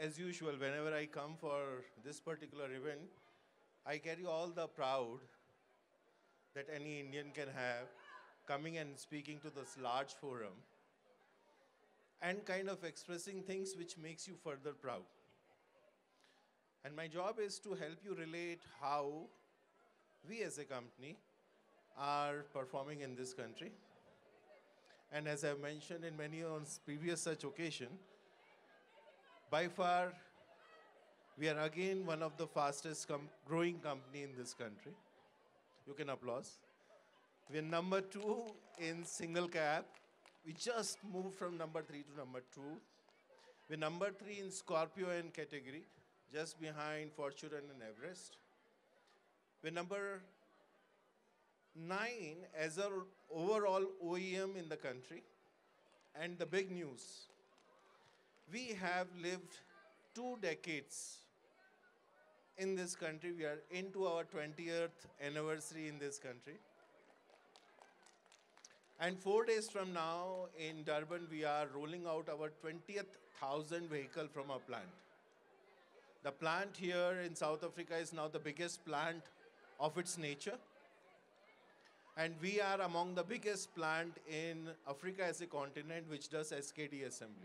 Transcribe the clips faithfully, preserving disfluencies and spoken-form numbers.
as usual, whenever I come for this particular event, I carry all the proud that any Indian can have coming and speaking to this large forum and kind of expressing things which makes you further proud. And my job is to help you relate how we as a company are performing in this country. And as I've mentioned in many on previous such occasion, by far, we are again one of the fastest com growing company in this country. You can applaud. We're number two in single cab. We just moved from number three to number two. We're number three in Scorpio N category, just behind Fortune and Everest. We're number nine as an overall O E M in the country. And the big news, we have lived two decades in this country. We are into our twentieth anniversary in this country. And four days from now in Durban, we are rolling out our twentieth thousand vehicle from our plant. The plant here in South Africa is now the biggest plant of its nature. And we are among the biggest plant in Africa as a continent which does S K D assembly.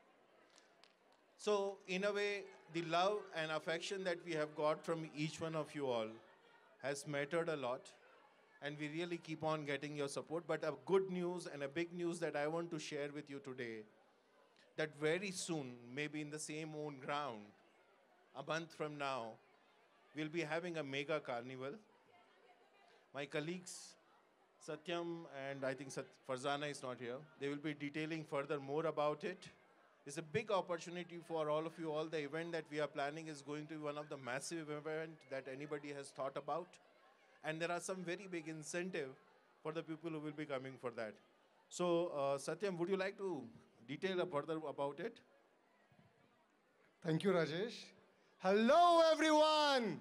So in a way, the love and affection that we have got from each one of you all has mattered a lot. And we really keep on getting your support. But a good news and a big news that I want to share with you today, that very soon, maybe in the same own ground, a month from now, we'll be having a mega carnival. My colleagues, Satyam and I think Sat Farzana is not here. They will be detailing further more about it. It's a big opportunity for all of you. All the event that we are planning is going to be one of the massive events that anybody has thought about. And there are some very big incentive for the people who will be coming for that. So, uh, Satyam, would you like to detail further about it? Thank you, Rajesh. Hello, everyone.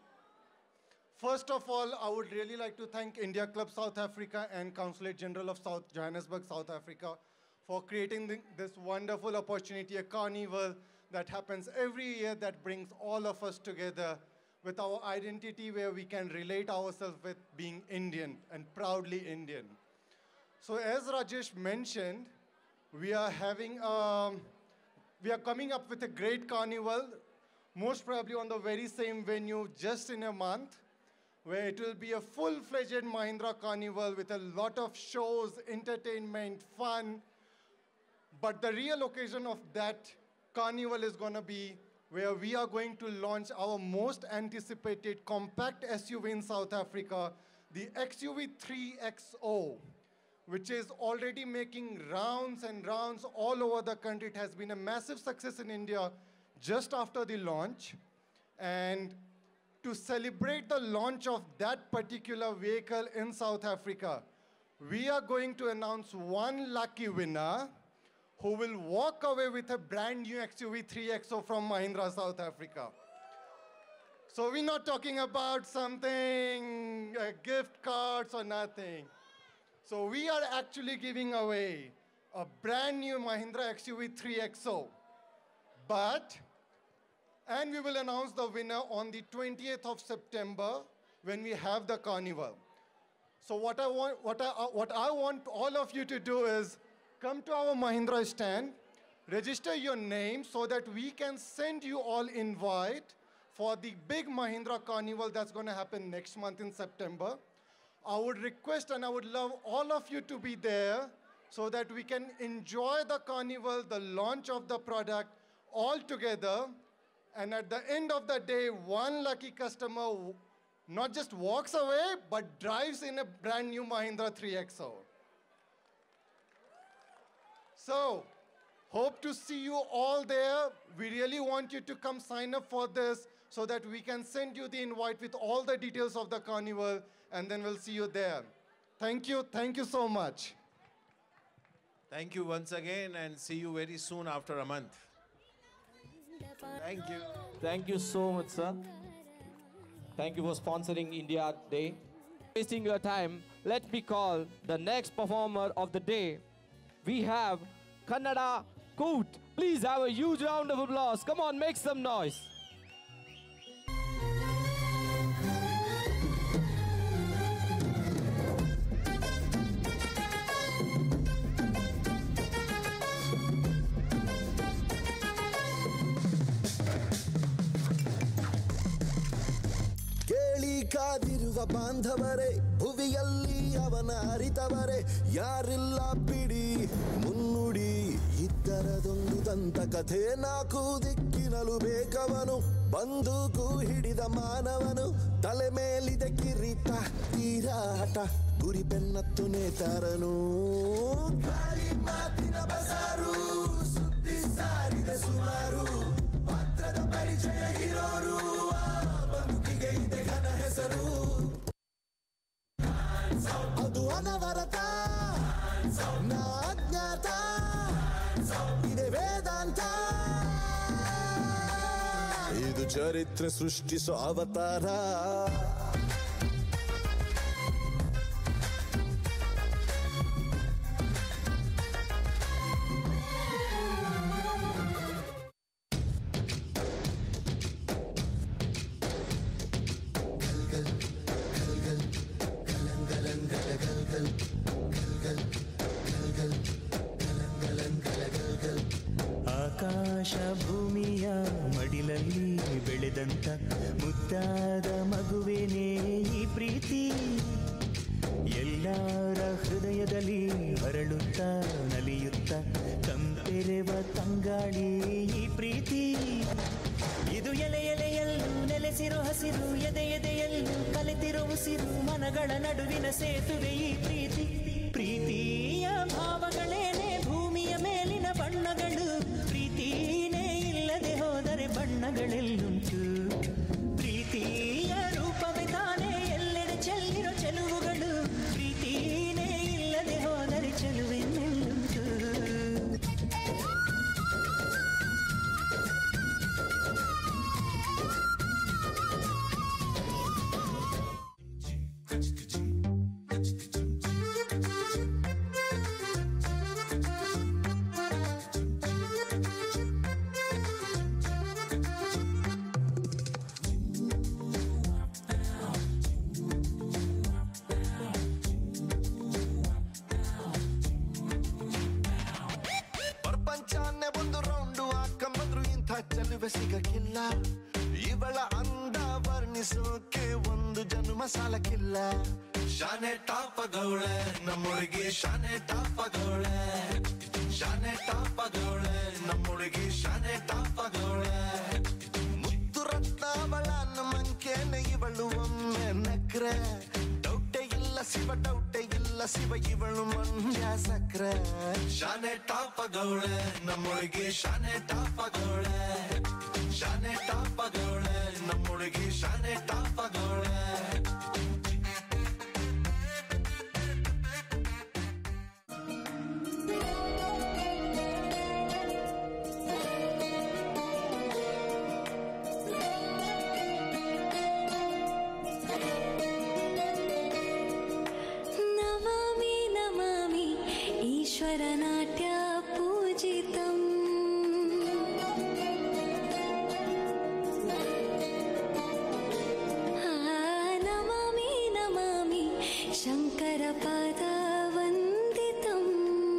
First of all, I would really like to thank India Club South Africa and Consulate General of South Johannesburg, South Africa, for creating the, this wonderful opportunity, a carnival that happens every year that brings all of us together with our identity where we can relate ourselves with being Indian and proudly Indian. So as Rajesh mentioned, we are having, um, we are coming up with a great carnival, most probably on the very same venue just in a month, where it will be a full-fledged Mahindra Carnival with a lot of shows, entertainment, fun. But the real occasion of that carnival is going to be where we are going to launch our most anticipated compact S U V in South Africa, the X U V three X O, which is already making rounds and rounds all over the country. It has been a massive success in India just after the launch. And to celebrate the launch of that particular vehicle in South Africa, we are going to announce one lucky winner who will walk away with a brand new X U V three X O from Mahindra South Africa. So we're not talking about something, uh, gift cards or nothing. So we are actually giving away a brand new Mahindra X U V three X O. But, and we will announce the winner on the twentieth of September when we have the carnival. So what I want, what I, uh, what I want all of you to do is come to our Mahindra stand, register your name so that we can send you all invite for the big Mahindra carnival that's going to happen next month in September. I would request and I would love all of you to be there so that we can enjoy the carnival, the launch of the product all together. And at the end of the day, one lucky customer not just walks away, but drives in a brand new Mahindra three X O. So, hope to see you all there. We really want you to come sign up for this so that we can send you the invite with all the details of the carnival, and then we'll see you there. Thank you. Thank you so much. Thank you once again, and see you very soon after a month. Thank you. Thank you so much, sir. Thank you for sponsoring India Day. Wasting your time, let me call the next performer of the day. We have Kannada Coot Please have a huge round of applause. Come on, make some noise. ಕಾದಿರುವ ಬಾಂಧವರೇ ಭುವಿಯಲ್ಲಿ ಅವನ ಅರಿತವರೇ ಯಾರಿಲ್ಲ ಬಿಡಿ ಮುನ್ನುಡಿ ಇದ್ದರದೊಂದು ದಂತಕಥೆ ನಾಲ್ಕು ದಿಕ್ಕಿನಲು ಬೇಕವನು ಬಂದೂಕು ಹಿಡಿದ ಮಾನವನು ತಲೆ ಮೇಲಿದೆ ಕಿರೀಟ ತೀರಾಟ ಗುರಿ ಬೆನ್ನತ್ತು ನೇತಾರನು ಗಾಳಿ ಮಾತಿನ ಬಸಾರು ಸುದ್ದಿ ಸಾರಿದ ಸುಮಾರು ಪಾತ್ರದ ಪರಿಚಯ ಇರೋರು ಬದುಕಿಗೆ ಇದೆ ಘನ ಹೆಸರು ಅದು ಅನವರತ ನಾ ಅಜ್ಞಾತ ಇದೆ ವೇದಾಂತ ಇದು ಚರಿತ್ರೆ ಸೃಷ್ಟಿಸೋ ಅವತಾರ ಆಕಾಶ ಭೂಮಿಯ ಮಡಿಲಲ್ಲಿ ಬೆಳೆದಂತ ಮುದ್ದಾದ ಮಗುವೇನೇ ಈ ಪ್ರೀತಿ ಎಲ್ಲರ ಹೃದಯದಲ್ಲಿ ಹರಳುತ್ತ ನಲಿಯುತ್ತ ಕಂಪೆರೆವ ತಂಗಾಳಿ ಈ ಪ್ರೀತಿ ಇದು ಎಲೆ ಎಲೆಯಲ್ಲೂ ನೆಲೆಸಿರೋ ಹಸಿರು ಎದೆ ಎದೆಯಲ್ಲೂ ಕಲೆತಿರೋ ಉಸಿರು ಮನಗಳ ನಡುವಿನ ಸೇತುವೆ ಈ ಪ್ರೀತಿ ಪ್ರೀತಿಯ ಭಾವಗಳೇನೆ ಭೂಮಿಯ ಮೇಲಿನ ಬಣ್ಣಗಳು ಪ್ರೀತಿನೇ ಇಲ್ಲದೆ ಹೋದರೆ ಬಣ್ಣಗಳೆಲ್ಲುಂಟು ಪ್ರೀತಿಯ ರೂಪವೇ ತಾನೇ ಎಲ್ಲೆಡೆ ಚೆಲ್ಲಿರೋ ಚೆಲುವುಗಳು ಪ್ರೀತಿನೇ ಇಲ್ಲದೆ ಹೋದರೆ ಚೆಲುವೆನ್ನೆಲ್ಲುಂಟು ಪ್ರಪಂಚನೇ ಒಂದು ರೌಂಡು ಹಾಕಂಬಂದ್ರು ಇಂಥ ಚೆಲುವೆ ಸಿಗಕ್ಕಿಲ್ಲ ಇವಳ ಅಂದ ವರ್ಣಿಸೋಕೆ ಒಂದು ಜನ್ಮ ಸಾಲಕ್ಕಿಲ್ಲ ಶಾನೆ ಟಾಪಗೌಳೆ ನಮ್ಮೊಳಗೆ ಶಾನೆ ಟಾಪಗೌಳೆ ಶಾನೆ ಟಾಪಗೌಳೆ ನಮ್ಮೊಳಗೆ ಶಾನೆ ಟಾಪಗೌಳೆ ಮುತ್ತು ರತ್ನಾವಳ ಮಂಕೇನೆ ಇವಳು ಒಮ್ಮೆ ನಕ್ರೆ ಡೌಟೆ ಇಲ್ಲ ಶಿವ ಡೌಟೆ ಇಲ್ಲ ಶಿವ ಇವಳು ಮಂಡ್ಯ ಸಕ್ರೆ ಶಾನೆ ಟಾಪಗೌಳೆ ನಮ್ಮೊಳಗೆ ಶಾನೆ ಟಾಪಗೌಳೆ ಶಾನೆ ಟಾಪಗೌಳೆ ನಮ್ಮೊಳಗೆ ಶಾನೆ ಟಾಪಗೌಳೆ ईश्वरनाट्य पूजितम् नमामि नमामि शङ्करपादवन्दितम्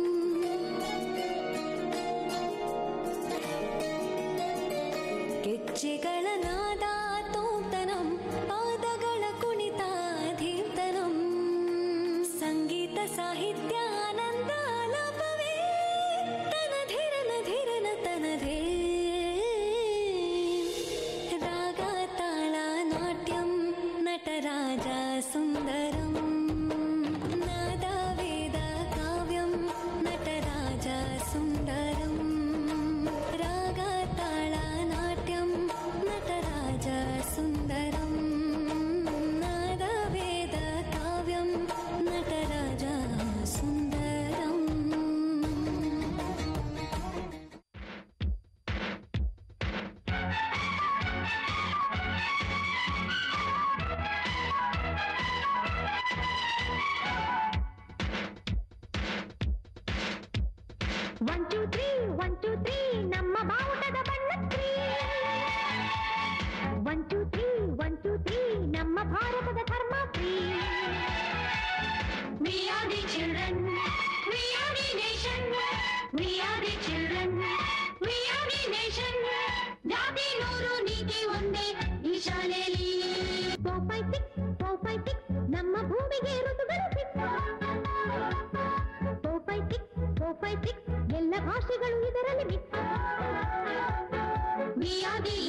ಗೆಜ್ಜೆಗಳ ನಾದ ತೋಂತನಂ ಪಾದಗಳ ಕುಣಿತಾಧೀರ್ತನಂ ಸಂಗೀತ ಸಾಹಿತ್ಯ ಆನಂದ ಆಲಾಪವೇ ತನಧಿರನ ಧಿರನ ತನಧೇ ರಾಗ ತಾಳ ನಾಟ್ಯಂ ನಟರಾಜ ಸುಂದರಂ ನಾದ ವೇದ ಕಾವ್ಯಂ ನಟರಾಜ ಸುಂದರಂ ರಾಗ ತಾಳ ನಾಟ್ಯಂ ನಟರಾಜ ಸುಂದರಂ ನಾದ ವೇದ ಕಾವ್ಯಂ ನಟರಾಜ ಸುಂದರಂ One, two, three, one, two, three.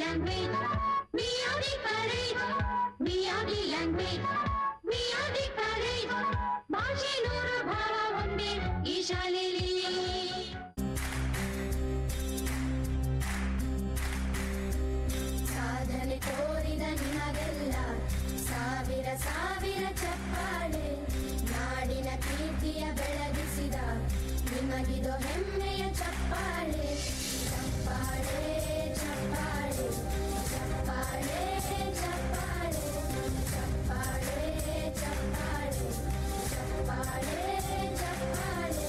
language. We are the courage. We are the language. We are the courage. ಭಾಷೆ ನೂರು ಭಾವ ಒಂದೇ ಈ ಶಾಲೆಯಲ್ಲಿ. ಸಾಧನೆ ತೋರಿದ ನಿಮಗೆಲ್ಲ ಸಾವಿರ ಸಾವಿರ ಚಪ್ಪಾಳೆ. ನಾಡಿನ ಕೀರ್ತಿಯ ಬೆಳಗಿಸಿದ ನಿಮಗಿದು ಹೆಮ್ಮೆಯ ಚಪ್ಪಾಳೆ. ಚಪ್ಪಾಳೆ ಚಪ್ಪಾಳೆ ಚಪ್ಪಾಳೆ ಚಪ್ಪಾಳೆ ಚಪ್ಪಾಳೆ ಚಪ್ಪಾಳೆ ಚಪ್ಪಾಳೆ ಚಪ್ಪಾಳೆ.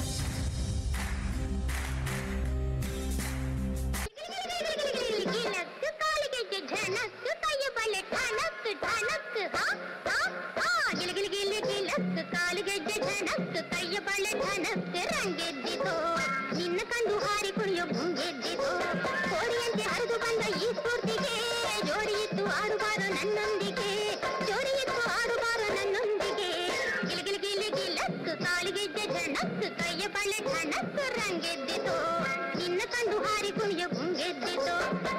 ಗಿಲಕ್ ಕಾಲಿಗೆ ಝನಕ್ ಕೈ ಬಳೆ ಠನಕ್ ಠನಕ್ ಹಾ ಹಾ ಹಾ ಗಿಲ ಗಿಲ ಗಿಲ ಗಿಲಕ್ ಕಾಲಿಗೆ ಝನಕ್ ಕೈ ಬಳೆ ಠನಕ್ ರಂಗೆದ್ದಿತು ನಿನ್ನ ಕಂಡು ಹಾರಿ ಕುಣಿಯೋ ಮುಂಗೆದ್ದಿತು. ಕೋರಿಯಂತೆ ಹರಿದು ಬಂದ ಈ ಸ್ಫೂರ್ತಿಗೆ ಜೋಡಿಯಿತ್ತು ಆಡುಬಾರು ನನ್ನೊಂದಿಗೆ. ಜೋಡಿಯಿತ್ತು ಆಡುಬಾರು ನನ್ನೊಂದಿಗೆ. ಗಿಲ ಗಿಲ ಗಿಲ ಗಿಲಕ್ ಕಾಲಿಗೆ ಝನಕ್ ಕೈ ಬಳೆ ಠನಕ್ ರಂಗೆದ್ದಿತು ನಿನ್ನ ಕಂಡು ಹಾರಿ ಕುಣಿಯೋ ಮುಂಗೆದ್ದಿತು.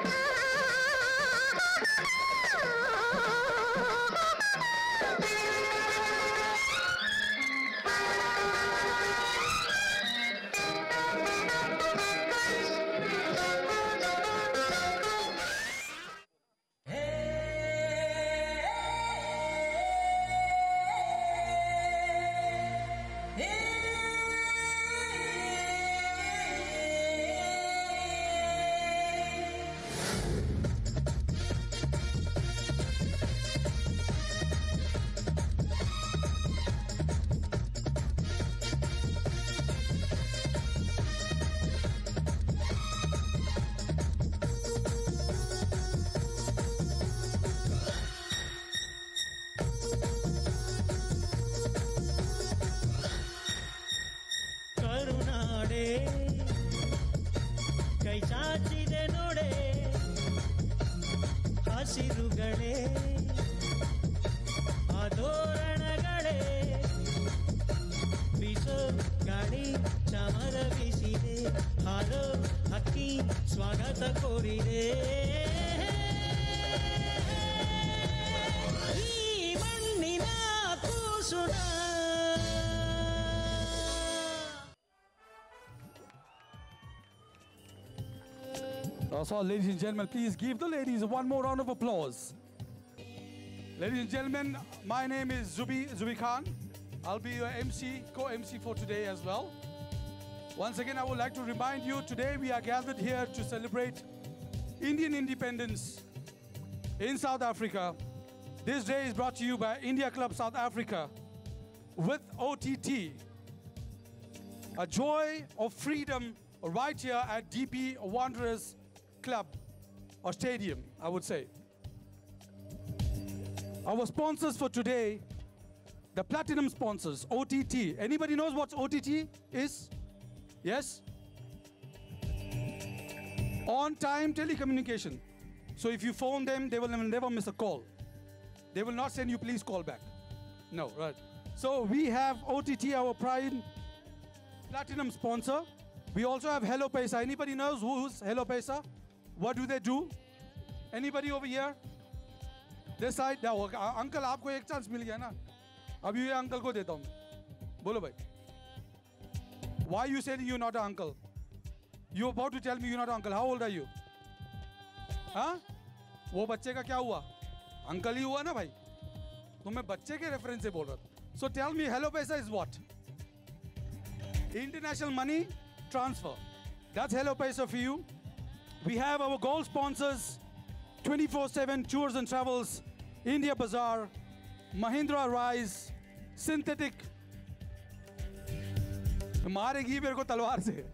ಕರುನಾಡೆ ಕೈ ಚಾಚಿದೆ ನೋಡೆ ಹಸಿರುಗಳೇ ಆದೋರಣಗಳೇ ಬೀಸೋ ಗಾಳಿ ಚಮರ ಬೀಸಿದೆ ಹಾರೋ ಹಕ್ಕಿ ಸ್ವಾಗತ ಕೋರಿದೆ. ಈ ಮಣ್ಣಿನ ಕೂಸುನ So, ladies and gentlemen, please give the ladies one more round of applause. Ladies and gentlemen, my name is Zubi, Zubi Khan. I'll be your M C, co-M C for today as well. Once again, I would like to remind you, today we are gathered here to celebrate Indian independence in South Africa. This day is brought to you by India Club South Africa with O T T. A joy of freedom right here at D P Wanderers Club or Stadium, I would say. Our sponsors for today, the platinum sponsors, O T T. Anybody knows what O T T is? Yes? On time telecommunication. So if you phone them, they will never miss a call. They will not send you, please call back. No, right. So we have O T T, our prime platinum sponsor. We also have Hello Paisa. Anybody knows who's Hello Paisa? What do they do? Anybody over here? This side? Now, uncle, आपको एक chance मिल गया ना? अभी ये uncle को देता हूँ. बोलो भाई. Why you saying you're not an uncle? You're about to tell me you're not an uncle. How old are you? हाँ? वो बच्चे का क्या हुआ? Uncle ही हुआ ना भाई? तो मैं बच्चे के reference से बोल रहा था. So tell me, Hello Paisa is what? International money transfer. That's Hello Paisa for you. We have our gold sponsors, twenty-four seven Tours and Travels, India Bazaar, Mahindra Rise, Synthetic. मारेगी मेरे को तलवार से.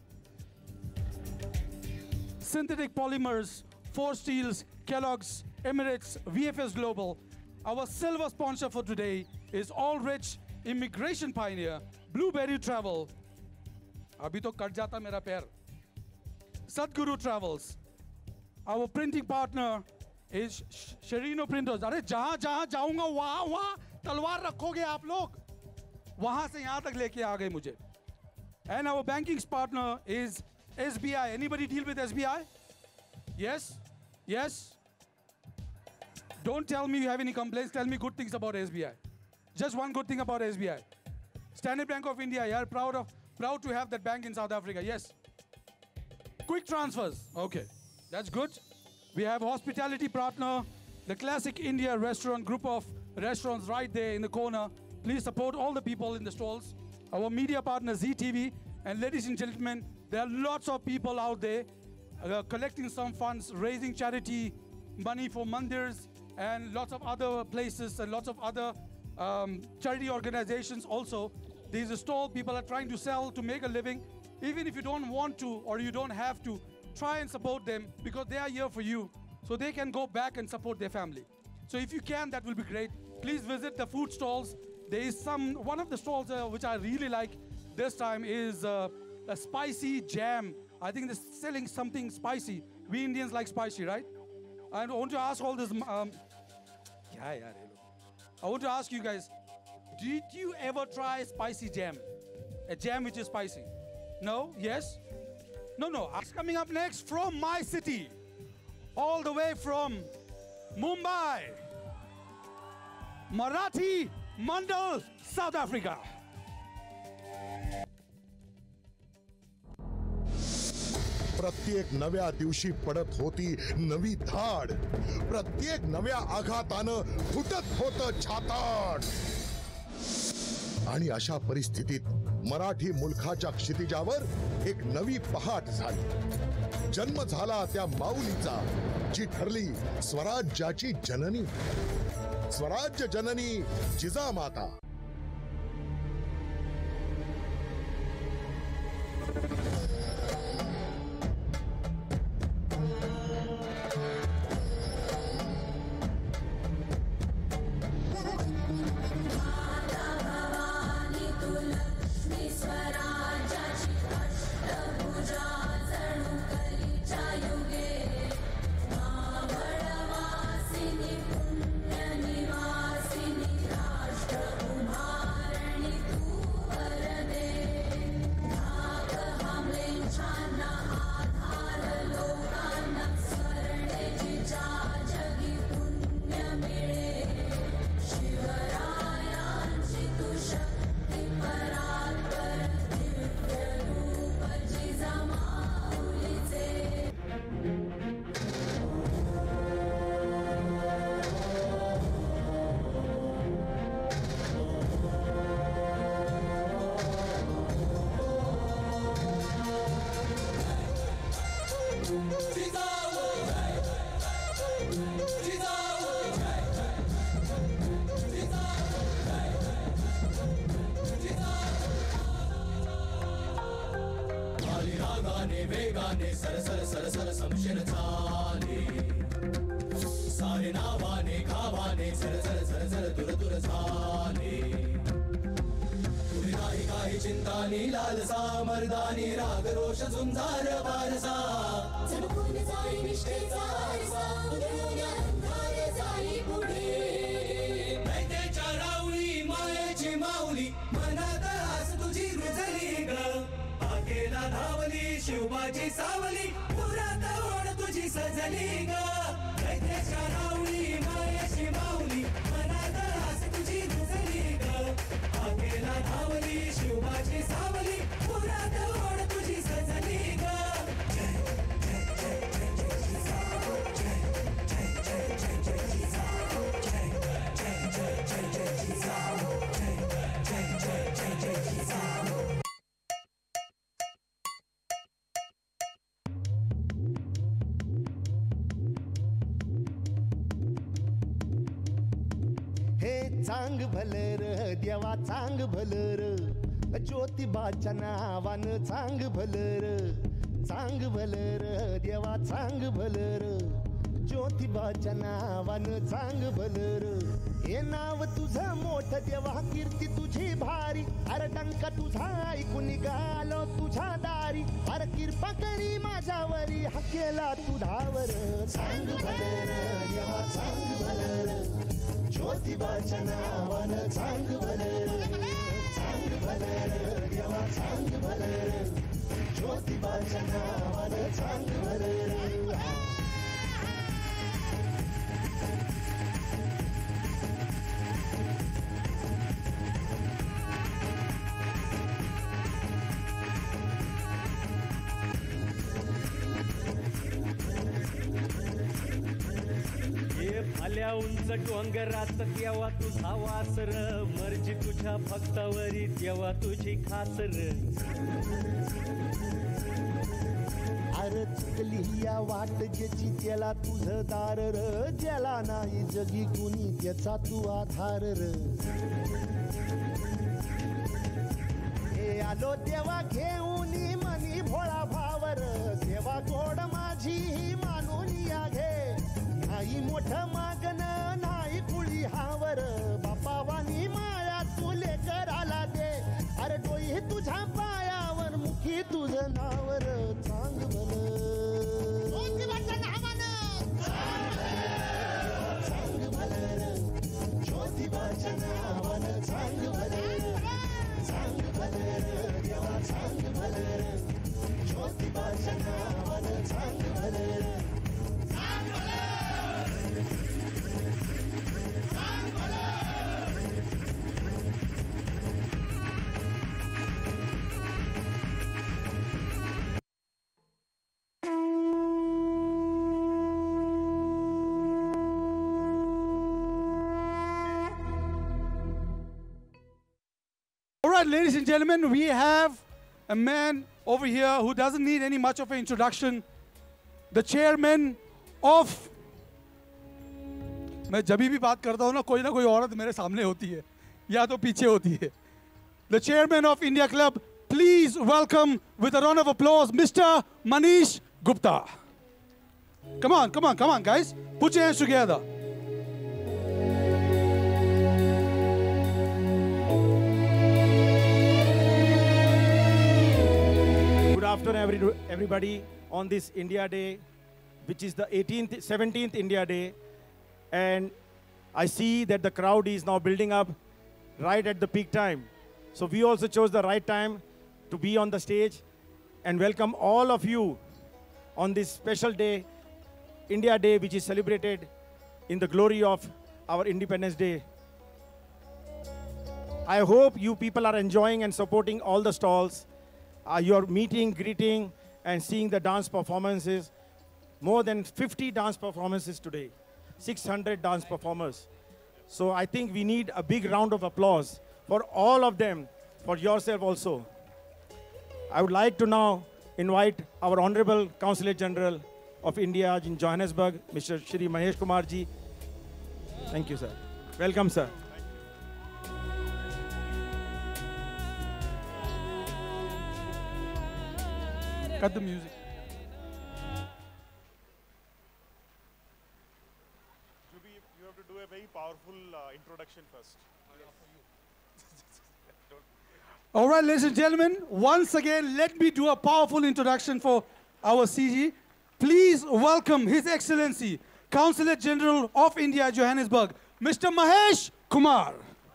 Synthetic Polymers, Force Steels, Kellogg's, Emirates, V F S Global. Our silver sponsor for today is All Rich Immigration Pioneer, Blueberry Travel. अभी तो cut जाता मेरा पैर. Sadhguru Travels. Our printing partner is Sherino Printers. अरे जहाँ जहाँ जाऊँगा वहाँ वहाँ तलवार रखोगे आप लोग. वहाँ से यहाँ तक लेके आ गए मुझे. And our banking partner is S B I. Anybody deal with S B I? Yes? Yes? Don't tell me you have any complaints. Tell me good things about S B I. Just one good thing about S B I. Standard Bank of India, yeah, proud of, proud to have that bank in South Africa. Yes. Quick transfers. Okay, that's good. We have hospitality partner, the Classic India restaurant, group of restaurants right there in the corner. Please support all the people in the stalls. Our media partner, Z T V. And ladies and gentlemen, there are lots of people out there uh, collecting some funds, raising charity money for mandirs and lots of other places and lots of other um, charity organizations also. There's a stall people are trying to sell to make a living. Even if you don't want to or you don't have to, try and support them because they are here for you so they can go back and support their family. So if you can, that will be great. Please visit the food stalls. There is some, one of the stalls uh, which I really like this time is uh, a spicy jam. I think they're selling something spicy. We Indians like spicy, right? I want to ask all this. Um, yeah, yeah, I want to ask you guys, did you ever try spicy jam? A jam which is spicy? No? Yes? No, no. It's coming up next from my city, all the way from Mumbai, Marathi Mandal, South Africa. प्रत्येक नव्या दिवशी पडत होती नवी धाड. प्रत्येक नव्या आघातानं फुटत होतं छाताड. आणि अशा परिस्थितीत मराठी मुलखाच्या क्षितिजावर एक नवी पहाट झाली. जन्म झाला त्या माऊलीचा, जी ठरली स्वराज्याची जननी. स्वराज्य जननी जिजामाता. वेगाने सर सर सर सर समशेर झाले. सारे नावाने गावाने झर झर झर झर दूर दूर झाले. पुढे नाही काही चिंतानी लालसा मर्दानी राग रोष झुंजार वारसा. चढून जाई निष्ठेचा आरसा, उधळून अंधार जाई पुढे. दैत्याच्या राऊळी मायेची माऊली, मनात आस तुझी रुजली ग. आकेला धावली शिवबाची सावली, पुरात ओढ तुझी सजली ग. दैत्याच्या राऊळी मायेची माऊली, मनात आस तुझी रुजली ग. आकेला धावली शिवबाची सावली, पुरात ओढ तुझी सजली ग. जय जय जय जय जय जिजाऊ, जय जय जय जय जय जिजाऊ, जय जय जय जय जय जिजाऊ, जय जय जय जय जय जिजाऊ. चांग भलर देवा चांग भलर, ज्योतिबाच्या नावानं चांग भलर. चांग भलर देवा चांग भलर, ज्योतिबाच्या नावानं चांग भलर. हे नाव तुझं मोठं देवा, कीर्ती तुझी भारी. अरे डंका तुझा ऐकून निघालो तुझ्या दारी. अरे कृपा करी माझ्यावरी, हा केला तुझ्यावर. चांग भलर देवा चांग भलर, ज्योतिबाच्या नावानं चांग भलर. चांग भलर देवा चांग भलर, ज्योतिबाच्या नावानं चांग भलर. आल्या उंच डोंगरात तेव्हा तुझा वासर मर्जी तुझ्या भक्तावरी तेव्हा तुझी खासर अरे चुकली या वाट ज्याची त्याला तुझं दार र ज्याला नाही जगी कुणी त्याचा तू आधार र हे आलो देवा घेऊन मनी भोळा भावर सेवा गोड माझी ही मानून या घे नाही मोठं मागण नाही कुळी हावर बापा वाणी माया तुले कराला दे अरे डोई तुझ्या पायावर मुखी तुझं नावर चांग भल चांग भल ज्योतिबाच्या नावानं चांग भल चांग भल देवा चांग भल ज्योतिबाच्या नावानं चांग भल All right, ladies and gentlemen, we have a man over here who doesn't need any much of an introduction. The chairman of... मैं जब भी बात करता हूँ ना कोई ना कोई औरत मेरे सामने होती है या तो पीछे होती है. The chairman of India Club, please welcome with a round of applause, Mister Manish Gupta. Come on, come on, come on, guys. Put your hands together. Good afternoon, every, everybody, on this India Day, which is the eighteenth, seventeenth India Day. And I see that the crowd is now building up right at the peak time. So we also chose the right time to be on the stage and welcome all of you on this special day, India Day, which is celebrated in the glory of our Independence Day. I hope you people are enjoying and supporting all the stalls. Uh, you're meeting, greeting, and seeing the dance performances. More than fifty dance performances today, six hundred dance performers. So I think we need a big round of applause for all of them, for yourself also. I would like to now invite our Honorable Consulate General of India in Johannesburg, Mister Shri Mahesh Kumar ji. Thank you, sir. Welcome, sir. Cut the music. Jubi, you have to do a very powerful uh, introduction first. All right, ladies and gentlemen, once again, let me do a powerful introduction for our C G. Please welcome His Excellency, Consulate General of India, Johannesburg, Mister Mahesh Kumar.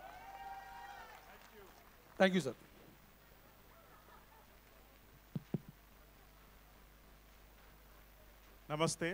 Thank you, sir. Namaste.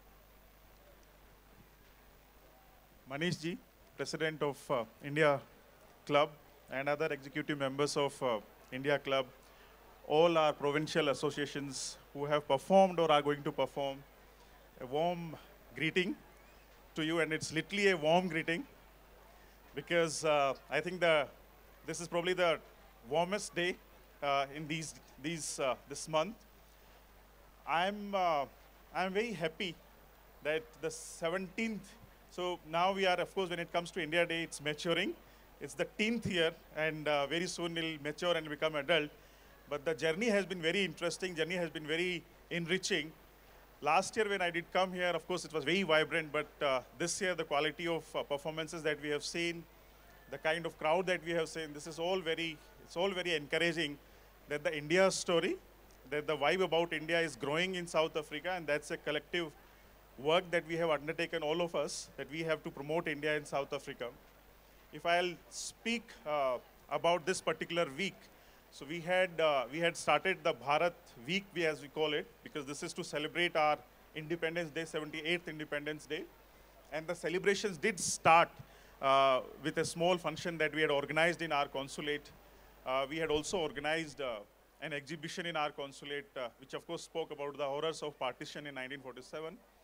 Manish ji, President of uh, India Club, and other executive members of uh, India Club, all our provincial associations who have performed or are going to perform, a warm greeting to you, and it's literally a warm greeting because uh, I think the this is probably the warmest day uh, in these these uh, this month. I'm uh, I'm very happy that the seventeenth. So now we are, of course, when it comes to India Day, it's maturing. It's the tenth year, and uh, very soon we'll mature and become adult. But the journey has been very interesting. Journey has been very enriching. Last year when I did come here, of course, it was very vibrant. But uh, this year, the quality of uh, performances that we have seen, the kind of crowd that we have seen, this is all very, it's all very encouraging. That the India story, that the vibe about India is growing in South Africa, and that's a collective work that we have undertaken, all of us, that we have to promote India in South Africa. If I'll speak uh, about this particular week, so we had uh, we had started the Bharat Week, we, as we call it, because this is to celebrate our Independence Day, seventy-eighth Independence Day, and the celebrations did start uh, with a small function that we had organized in our consulate. Uh, we had also organized uh, an exhibition in our consulate, uh, which of course spoke about the horrors of partition in nineteen forty-seven.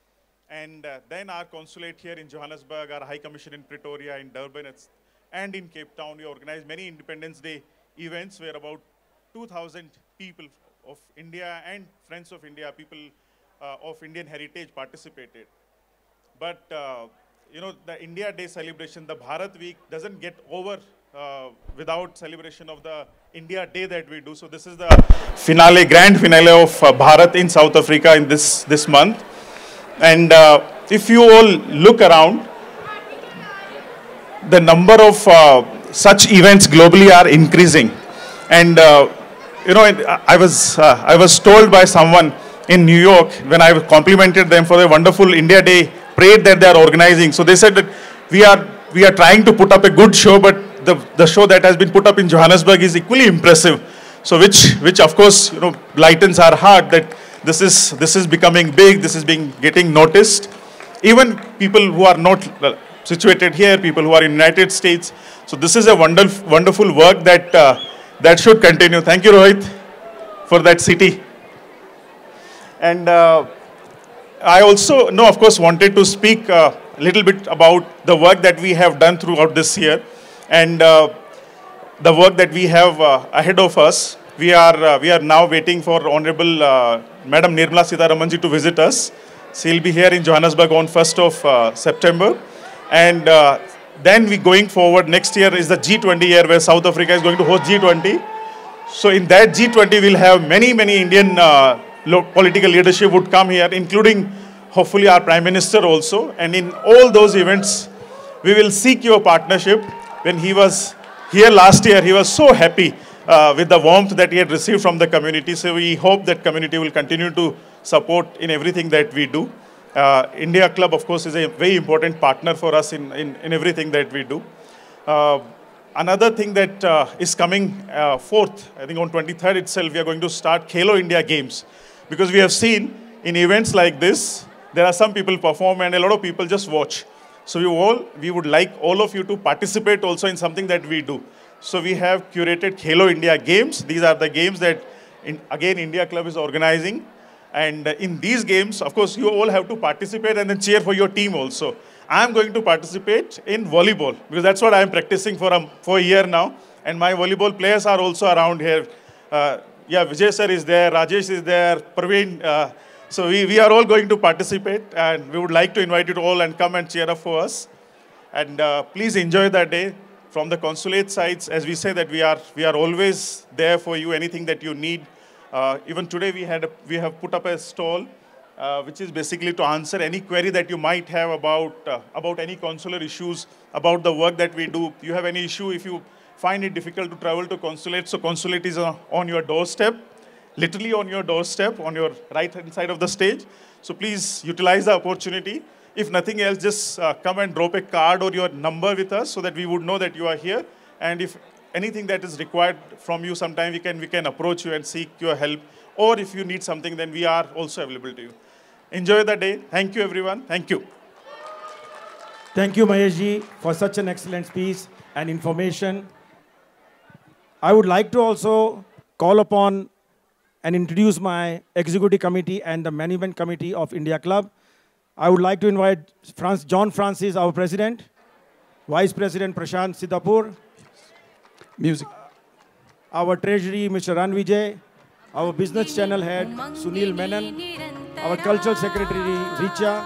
And uh, then our consulate here in Johannesburg, our High Commission in Pretoria, in Durban, it's, and in Cape Town, we organized many Independence Day events where about two thousand people of India and Friends of India, people uh, of Indian heritage participated. But, uh, you know, the India Day celebration, the Bharat Week doesn't get over uh, without celebration of the India Day that we do. So this is the finale, grand finale of uh, Bharat in South Africa in this, this month. And uh, if you all look around, the number of uh, such events globally are increasing. And, uh, you know, I was, uh, I was told by someone in New York when I complimented them for the wonderful India Day parade that they are organizing. So they said that we are, we are trying to put up a good show, but the, the show that has been put up in Johannesburg is equally impressive. So which, which of course, you know, lightens our heart that this is, this is becoming big, this is being getting noticed. Even people who are not uh, situated here, people who are in United States. So this is a wonderful, wonderful work that, uh, that should continue. Thank you, Rohit, for that city. And uh, I also, no, of course, wanted to speak a little bit about the work that we have done throughout this year and uh, the work that we have uh, ahead of us. We are, uh, we are now waiting for Honorable uh, Madam Nirmala Sitharamanji to visit us. She will be here in Johannesburg on first of uh, September. And uh, then we going forward, next year is the G twenty year where South Africa is going to host G twenty. So in that G twenty, we'll have many, many Indian uh, political leadership would come here, including hopefully our Prime Minister also. And in all those events, we will seek your partnership. When he was here last year, he was so happy uh, with the warmth that he had received from the community. So we hope that community will continue to support in everything that we do. Uh, India Club, of course, is a very important partner for us in, in, in everything that we do. Uh, another thing that uh, is coming uh, forth, I think on twenty-third itself, we are going to start Khelo India Games. Because we have seen in events like this, there are some people perform and a lot of people just watch. So we all, we would like all of you to participate also in something that we do. So we have curated Khelo India Games. These are the games that, in, again, India Club is organizing. And in these games, of course, you all have to participate and then cheer for your team also. I'm going to participate in volleyball because that's what I'm practicing for a, for a year now. And my volleyball players are also around here. Uh, yeah, Vijay sir is there, Rajesh is there, Praveen. Uh, so we, we are all going to participate and we would like to invite you all and come and cheer up for us. And uh, please enjoy that day. From the consulate sides, as we say that we are, we are always there for you, anything that you need. Uh, even today we, had a, we have put up a stall uh, which is basically to answer any query that you might have about, uh, about any consular issues, about the work that we do. You have any issue, if you find it difficult to travel to consulate, so consulate is uh, on your doorstep, literally on your doorstep, on your right-hand side of the stage. So please utilize the opportunity. If nothing else, just uh, come and drop a card or your number with us so that we would know that you are here. And if anything that is required from you, sometime we can, we can approach you and seek your help. Or if you need something, then we are also available to you. Enjoy the day. Thank you, everyone. Thank you. Thank you, Maheshji, for such an excellent speech and information. I would like to also call upon and introduce my executive committee and the management committee of India Club. I would like to invite Franz, John Francis, our president, Vice President Prashant Siddhapur, music, our treasury, Mister Ran Vijay, our business channel head, Sunil Menon, our cultural secretary, Richa.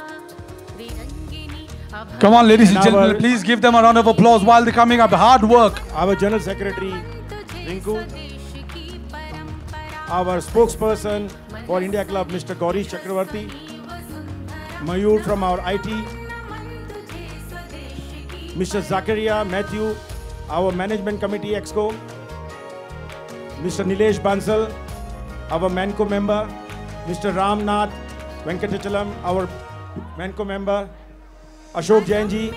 Come on, ladies and, and gentlemen, please give them a round of applause while they're coming up. Hard work. Our general secretary, Rinku. Our spokesperson for India Club, Mister Gaurish Chakravarti. Mayur from our I T. Mister Zakaria Matthew, our management committee exco. Mister Nilesh Bansal, our Manco member. Mister Ramnath Venkatachalam, our Manco member. Ashok Jain ji.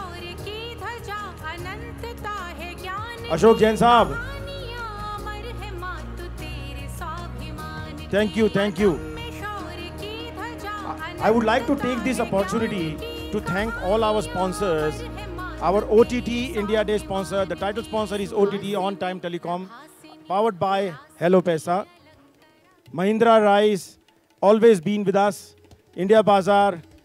Ashok Jain Saab. Thank you, thank you. I would like to take this opportunity to thank all our sponsors. Our O T T India Day sponsor, the title sponsor is O T T On Time Telecom, powered by Hello Pesa. Mahindra Rice, always been with us. India Bazaar,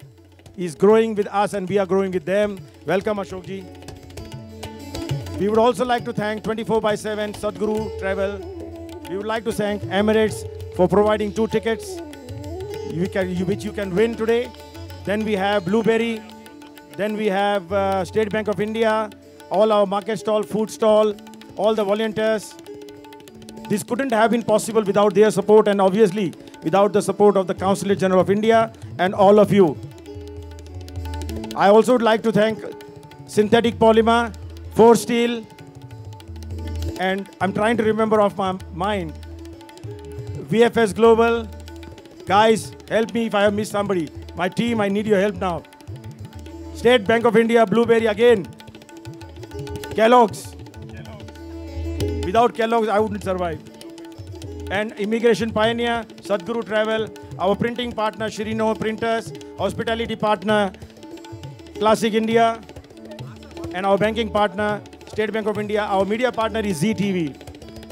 is growing with us and we are growing with them. Welcome, Ashokji. We would also like to thank twenty-four by seven Sadhguru Travel. We would like to thank Emirates for providing two tickets you can, you, which you can win today. Then we have Blueberry. Then we have uh, State Bank of India, all our market stall, food stall, all the volunteers. This couldn't have been possible without their support and obviously without the support of the Consulate General of India and all of you. I also would like to thank Synthetic Polymer, Force Steel, and I'm trying to remember off my mind, V F S Global. Guys, help me if I have missed somebody. My team, I need your help now. State Bank of India, Blueberry again. Kellogg's. Without Kellogg's, I wouldn't survive. And Immigration Pioneer, Sadhguru Travel, our printing partner, Shirino Printers, hospitality partner, Classic India, and our banking partner, State Bank of India. Our media partner is Z T V.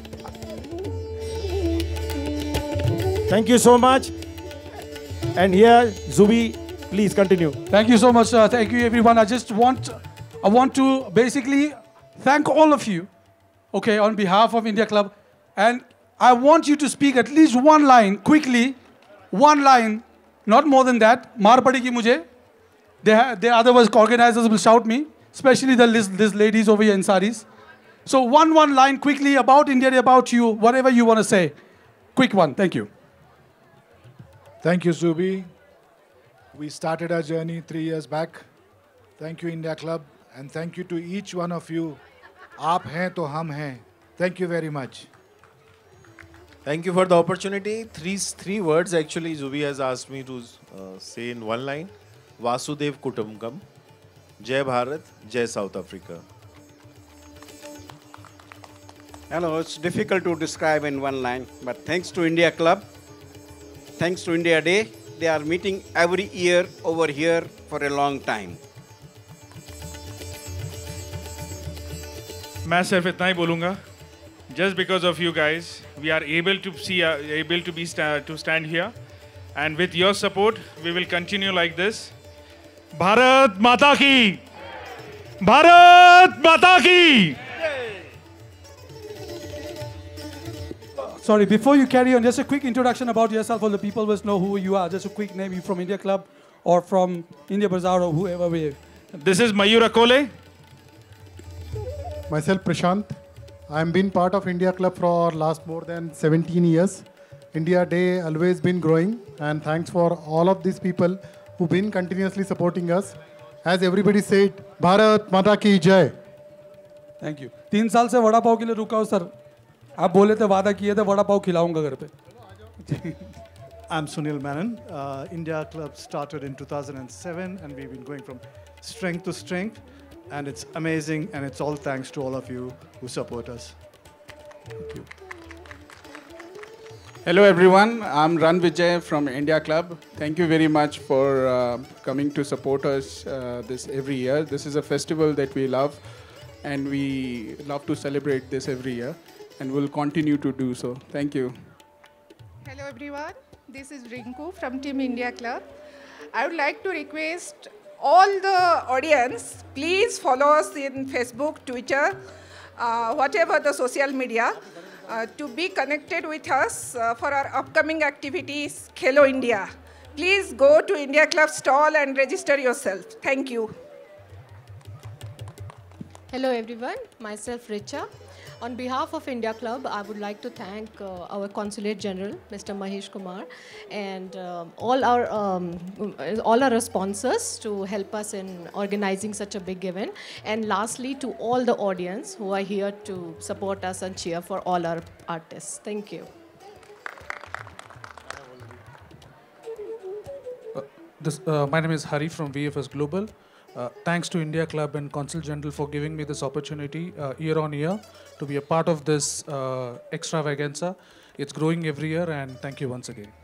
Thank you so much. And here, Zubi, please continue. Thank you so much. Uh, thank you, everyone. I just want, I want to basically thank all of you, okay, on behalf of India Club. And I want you to speak at least one line, quickly, one line, not more than that. Maar padegi mujhe. They, they otherwise organizers will shout me, especially the these ladies over here in saris. So one, one line quickly about India, about you, whatever you want to say. Quick one. Thank you. Thank you, Zubi. We started our journey three years back. Thank you, India Club. And thank you to each one of you. Aap hain to hum hain. Thank you very much. Thank you for the opportunity. Three, three words actually Zubi has asked me to uh, say in one line. Vasudev Kutumbakam. Jai Bharat, Jai South Africa. Hello, it's difficult to describe in one line, but thanks to India Club, thanks to India Day, they are meeting every year over here for a long time. मैं सिर्फ इतना ही बोलूँगा. Just because of you guys, we are able to see, uh, able to be sta to stand here, and with your support, we will continue like this. Bharat Mata Ki! Bharat Mata Ki! Sorry, before you carry on, just a quick introduction about yourself for the people who know who you are. Just a quick name. You from India Club or from India Bazaar or whoever we are. This is Mayur Akole. Myself, Prashant. I am been part of India Club for last more than seventeen years. India Day always been growing, and thanks for all of these people who've been continuously supporting us. As everybody said, Bharat Mata Ki Jai. Thank you. तीन साल से वड़ा पाव के लिए रुका हूँ sir. आप बोले थे वादा किए थे वड़ा पाव खिलाऊंगा घर पे. I'm Sunil Menon. Uh, India Club started in two thousand seven and we've been going from strength to strength, and it's amazing, and it's all thanks to all of you who support us. Thank you. Hello everyone, I'm Ran Vijay from India Club. Thank you very much for uh, coming to support us uh, this every year. This is a festival that we love, and we love to celebrate this every year, and we'll continue to do so. Thank you. Hello everyone, this is Rinku from Team India Club. I would like to request all the audience, please follow us in Facebook, Twitter, uh, whatever the social media, uh, to be connected with us uh, for our upcoming activities, Khelo India. Please go to India Club stall and register yourself. Thank you. Hello everyone, myself Richa. On behalf of India Club, I would like to thank uh, our Consulate General, Mister Mahesh Kumar, and um, all our um, all our sponsors to help us in organizing such a big event. And lastly, to all the audience who are here to support us and cheer for all our artists. Thank you. Uh, this, uh, my name is Hari from V F S Global. Uh, thanks to India Club and Consul General for giving me this opportunity uh, year on year to be a part of this uh, extravaganza. It's growing every year, and thank you once again.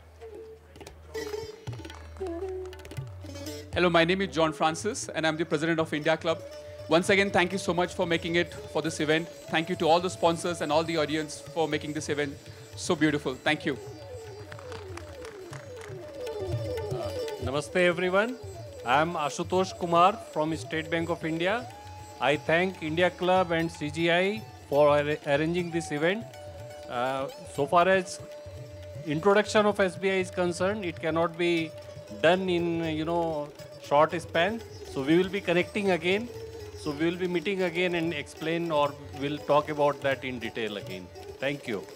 Hello, my name is John Francis, and I'm the president of India Club. Once again, thank you so much for making it for this event. Thank you to all the sponsors and all the audience for making this event so beautiful. Thank you. Namaste, everyone. I am Ashutosh Kumar from State Bank of India. I thank India Club and C G I for ar- arranging this event. Uh, so far as introduction of S B I is concerned, it cannot be done in uh, you know short span. So we will be connecting again. So we will be meeting again and explain, or we'll talk about that in detail again. Thank you.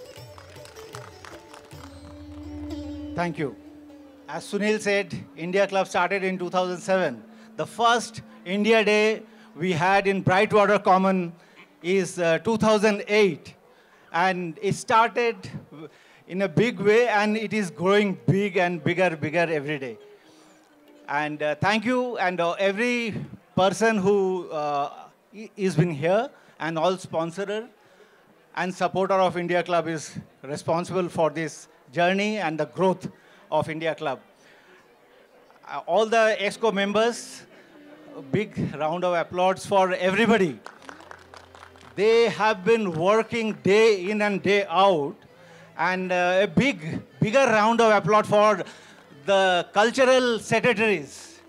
Thank you. As Sunil said, India Club started in two thousand seven. The first India Day we had in Brightwater Common is uh, two thousand eight. And it started in a big way, and it is growing big and bigger, bigger every day. And uh, thank you, and uh, every person who uh, i- is been here, and all sponsorer and supporter of India Club is responsible for this journey and the growth of India Club. Uh, all the EXCO members, a big round of applause for everybody. They have been working day in and day out, and uh, a big, bigger round of applause for the cultural secretaries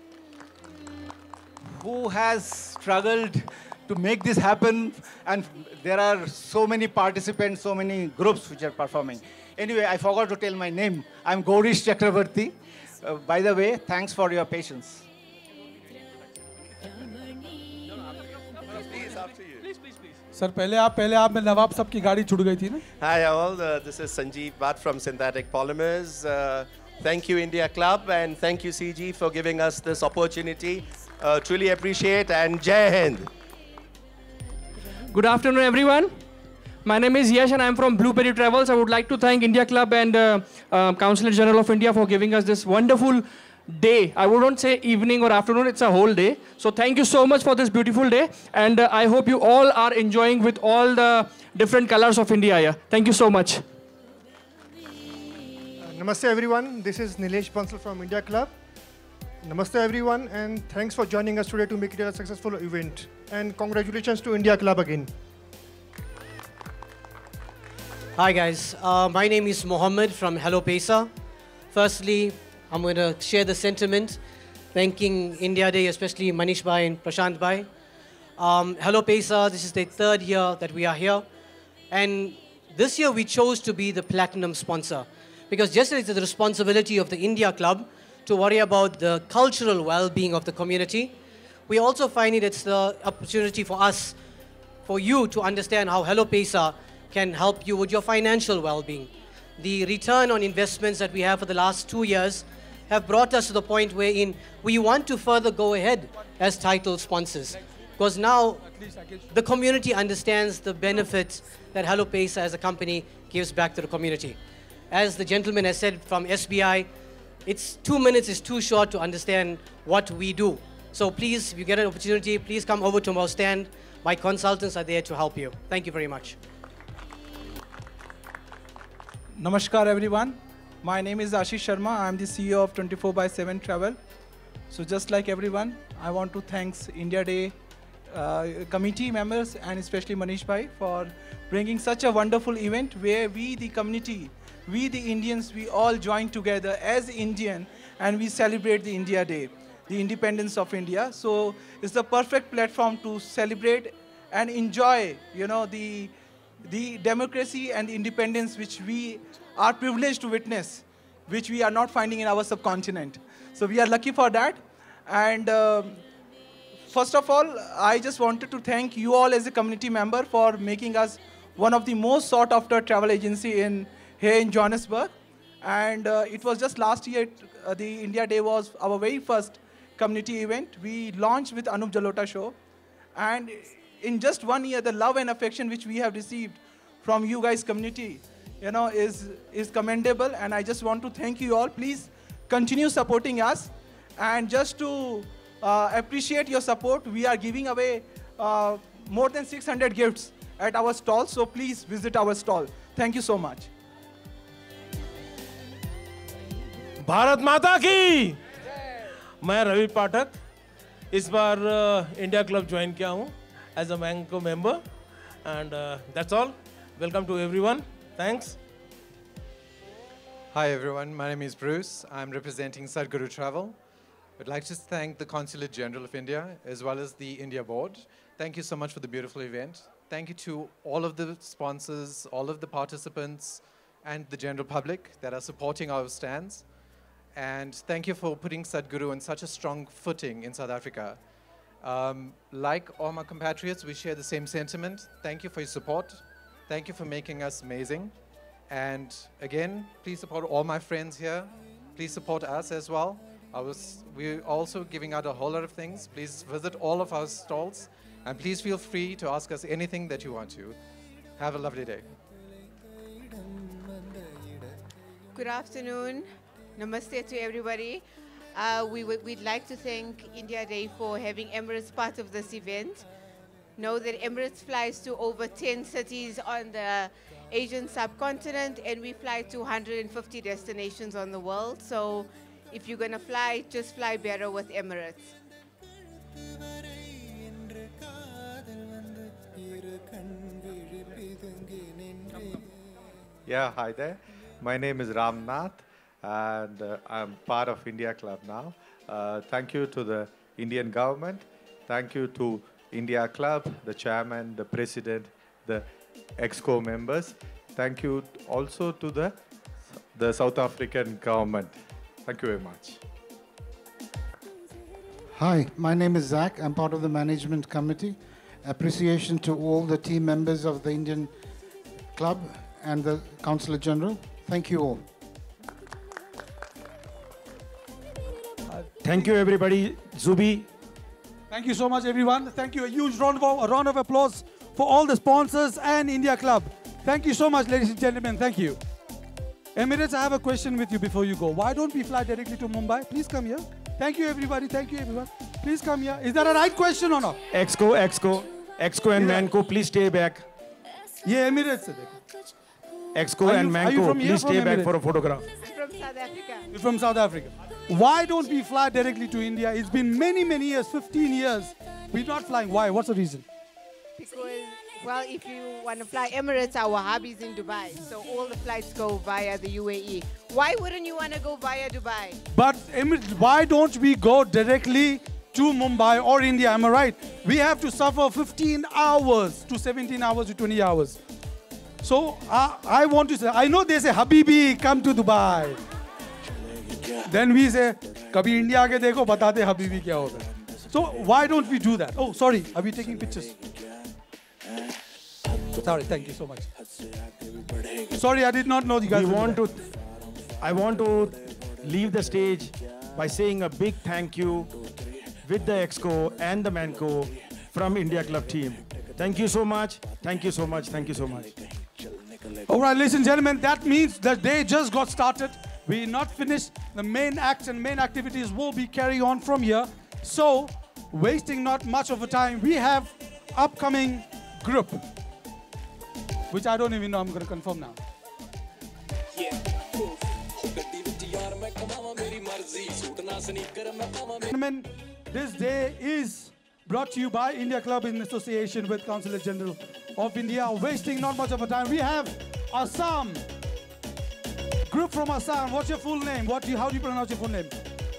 who has struggled to make this happen, and there are so many participants, so many groups which are performing. Anyway, I forgot to tell my name. I'm Gaurish Chakravarti. Uh, by the way, thanks for your patience. Sir पहले आप पहले आप में नवाब साहब की गाड़ी छूट गई थी ना? Hi all, uh, this is Sanjeev Bhatt from Synthetic Polymers. Uh, thank you India Club and thank you C G for giving us this opportunity. Uh, truly appreciate and Jai Hind. Good afternoon, everyone. My name is Yash and I'm from Blueberry Travels. I would like to thank India Club and uh, uh, Consulate General of India for giving us this wonderful day. I wouldn't say evening or afternoon, it's a whole day. So thank you so much for this beautiful day. And uh, I hope you all are enjoying with all the different colors of India. Yeah. Thank you so much. Namaste everyone, this is Nilesh Bansal from India Club. Namaste everyone, and thanks for joining us today to make it a successful event. And congratulations to India Club again. Hi guys, uh, my name is Mohammed from Hello Pesa. Firstly, I'm going to share the sentiment, thanking India Day, especially Manish Bhai and Prashant Bhai. Um, Hello Pesa, this is the third year that we are here. And this year we chose to be the platinum sponsor, because just as it's the responsibility of the India Club to worry about the cultural well-being of the community, we also find it it's the opportunity for us, for you to understand how Hello Pesa can help you with your financial well-being. The return on investments that we have for the last two years have brought us to the point wherein we want to further go ahead as title sponsors. Because now the community understands the benefits that Hello Pesa as a company gives back to the community. As the gentleman has said from S B I, it's two minutes is too short to understand what we do. So please, if you get an opportunity, please come over to our stand. My consultants are there to help you. Thank you very much. Namaskar everyone. My name is Ashish Sharma. I am the C E O of twenty-four by seven Travel. So just like everyone, I want to thank India Day uh, committee members and especially Manish Bhai for bringing such a wonderful event where we the community, we the Indians, we all join together as Indian and we celebrate the India Day, the independence of India. So it's the perfect platform to celebrate and enjoy, you know, the the democracy and the independence which we are privileged to witness, which we are not finding in our subcontinent. So we are lucky for that. And um first of all, I just wanted to thank you all as a community member for making us one of the most sought after travel agency in here in Johannesburg. And uh, it was just last year, uh, the India Day was our very first community event. We launched with Anup Jalota show. And in just one year, the love and affection which we have received from you guys community, you know, is, is commendable. And I just want to thank you all. Please continue supporting us. And just to uh, appreciate your support, we are giving away uh, more than six hundred gifts at our stall. So please visit our stall. Thank you so much. Bharat माता की। मैं रवि पाठक इस बार India club join किया हूँ as a Manco member, and uh, that's all. Welcome to everyone. Thanks. Hi everyone, my name is Bruce. I'm representing Sadhguru Travel. I'd like to thank the Consulate General of India as well as the India Board. Thank you so much for the beautiful event. Thank you to all of the sponsors, all of the participants, and the general public that are supporting our stands. And thank you for putting Sadhguru on such a strong footing in South Africa. Um, like all my compatriots, we share the same sentiment. Thank you for your support. Thank you for making us amazing. And again, please support all my friends here. Please support us as well. I was, we're also giving out a whole lot of things. Please visit all of our stalls. And please feel free to ask us anything that you want to. Have a lovely day. Good afternoon. Namaste to everybody. Uh, we would, we'd like to thank India Day for having Emirates part of this event. Know that Emirates flies to over ten cities on the Asian subcontinent, and we fly to one hundred fifty destinations on the world. So if you're going to fly, just fly better with Emirates. Yeah, hi there. My name is Ramnath, and uh, I'm part of India Club now. Uh, thank you to the Indian government. Thank you to India Club, the chairman, the president, the EXCO members. Thank you also to the, the South African government. Thank you very much. Hi, my name is Zach. I'm part of the management committee. Appreciation to all the team members of the Indian Club and the Consulate General. Thank you all. Thank you, everybody. Zubi. Thank you so much, everyone. Thank you. A huge round of, a round of applause for all the sponsors and India Club. Thank you so much, ladies and gentlemen. Thank you. Emirates, I have a question with you before you go. Why don't we fly directly to Mumbai? Please come here. Thank you, everybody. Thank you, everyone. Please come here. Is that a right question or not? EXCO, EXCO, EXCO and Manco, please stay back. Yeah, Emirates. EXCO and Manco, please stay back for a photograph. I'm from South Africa. You're from South Africa. Why don't we fly directly to India? It's been many, many years, fifteen years. We're not flying. Why? What's the reason? Because, well, if you want to fly Emirates, our hub is in Dubai. So all the flights go via the U A E. Why wouldn't you want to go via Dubai? But Emirates, why don't we go directly to Mumbai or India? Am I right? We have to suffer fifteen hours to seventeen hours to twenty hours. So uh, I want to say, I know they say, Habibi, come to Dubai. Then we say, Kabhi India aage dekho, batate Habibi kya hota hai. So why don't we do that? Oh, sorry, are we taking pictures? Sorry, thank you so much. Sorry, I did not know you guys. We want to, I want to leave the stage by saying a big thank you with the EXCO and the Manco from India Club team. Thank you so much. Thank you so much. Thank you so much. All right, ladies and gentlemen, that means the day just got started. We're not finished. The main acts and main activities will be carried on from here. So, wasting not much of a time, we have upcoming group, which I don't even know. I'm going to confirm now. Gentlemen, this day is brought to you by India Club in association with Consulate General of India. Wasting not much of a time, we have Assam. Group from Assam. What's your full name? What do you, how do you pronounce your full name?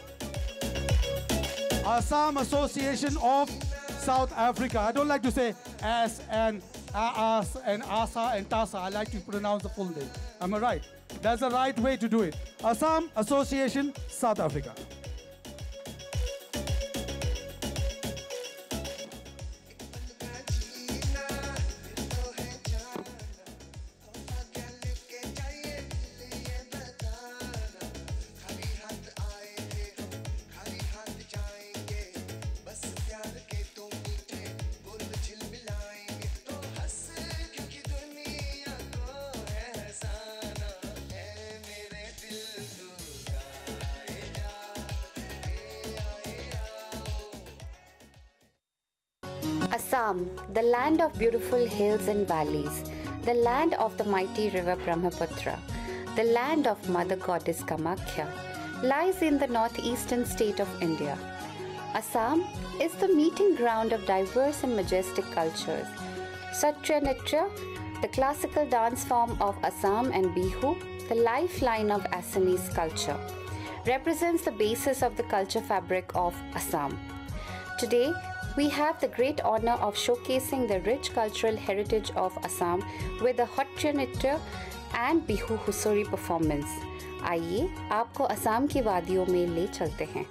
Assam Association of South Africa. I don't like to say as and as and asa and tasa. I like to pronounce the full name. Am I right? That's the right way to do it. Assam Association, South Africa. Assam, the land of beautiful hills and valleys, the land of the mighty river Brahmaputra, the land of Mother Goddess Kamakhya, lies in the northeastern state of India. Assam is the meeting ground of diverse and majestic cultures. Satriya Nritya, the classical dance form of Assam, and Bihu, the lifeline of Assamese culture. represents the basis of the culture fabric of Assam. Today, we have the great honor of showcasing the rich cultural heritage of Assam with a Satriya Nritya and Bihu Husori performance. आइए आपको असम की वादियों में ले चलते हैं।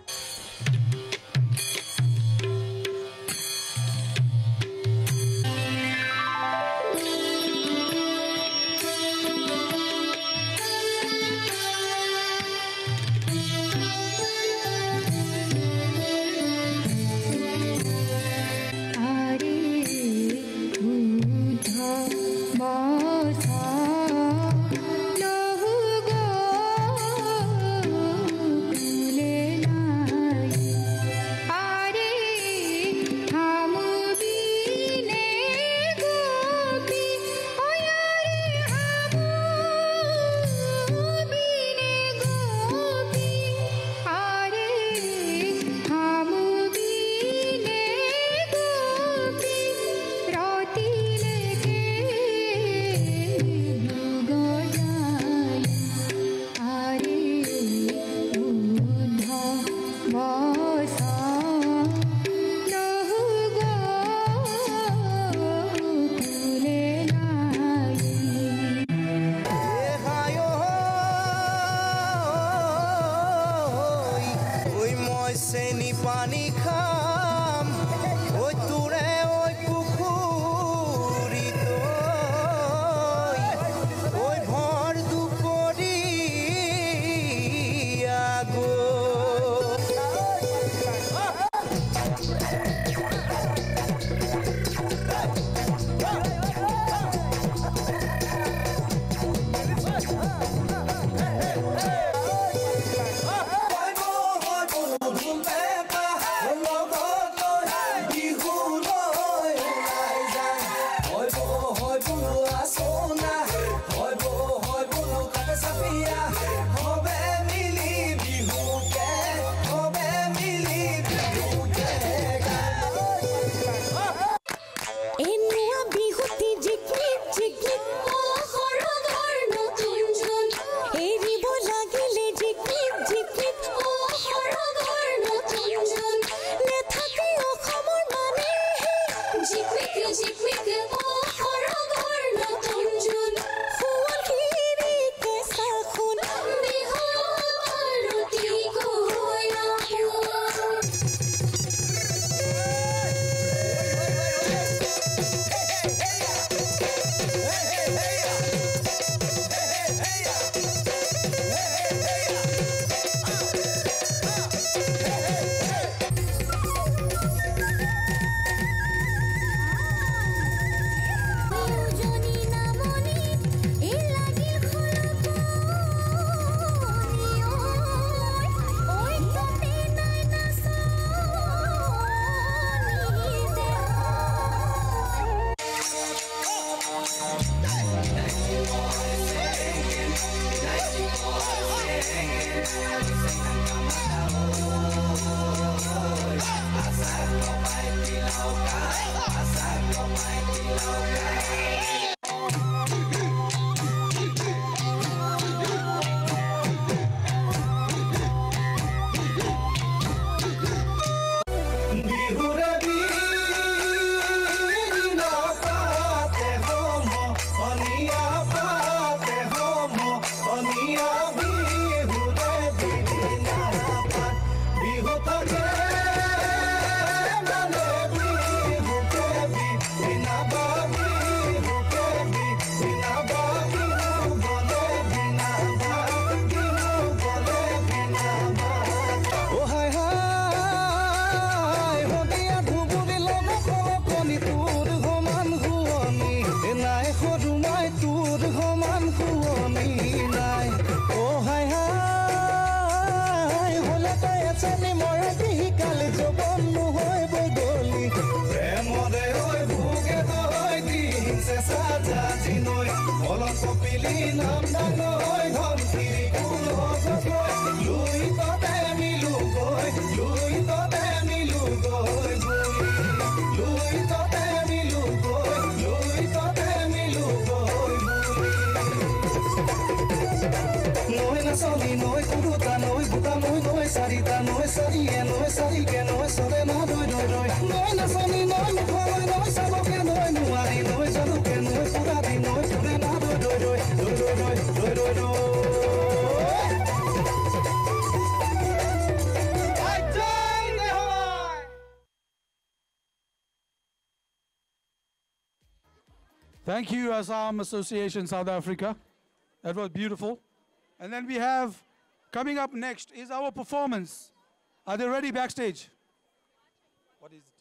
Noi na soli noi kuruta noi buta Thank you, Assam Association, South Africa. That was beautiful. And then we have, coming up next is our performance. Are they ready backstage? What is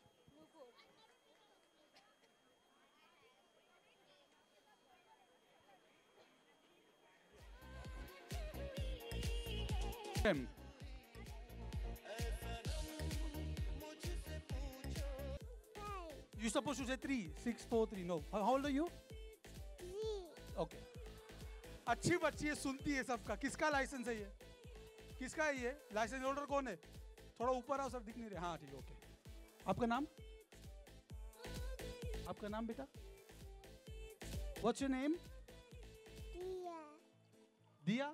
it? Him. You're supposed to say three, six, four, three. No. How, how old are you? Three. Okay. अच्छी बच्ची है, सुनती है सबका. किसका licence है ये? किसका है ये? लाइसेंस होल्डर कौन है? थोड़ा ऊपर आओ, सब दिख नहीं रहे. हाँ ठीक, ओके. आपका नाम? आपका नाम बेटा? What's your name? दिया. दिया.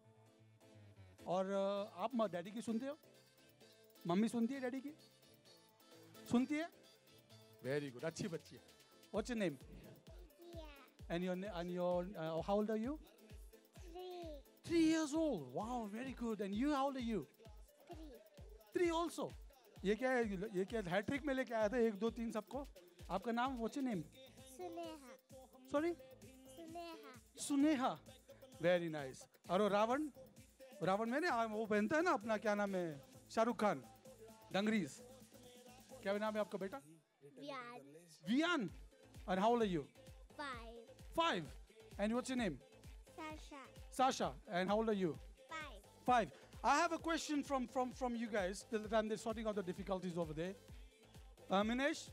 और आप डैडी की सुनते हो? मम्मी सुनती है डैडी की? सुनती है? Very good. अच्छी बच्ची है. What's your name? Yeah. And your and your uh, how old are you? Three. Three years old. Wow, very good. And you, how old are you? Three. Three also. ये क्या है? ये क्या hat trick में लेके आया था एक दो तीन सबको. आपका नाम? What's your name? Suneha. Sorry? Suneha. Suneha. Very nice. और रावण? रावण में ना वो पहनता है ना अपना क्या नाम है? शाहरुख खान. डंगरीज. क्या नाम है आपका बेटा? Vian. Vian. And how old are you? Five. Five. And what's your name? Sasha. Sasha. And how old are you? Five. Five. I have a question from, from, from you guys. Till the time they're sorting out the difficulties over there. Uh, Minesh?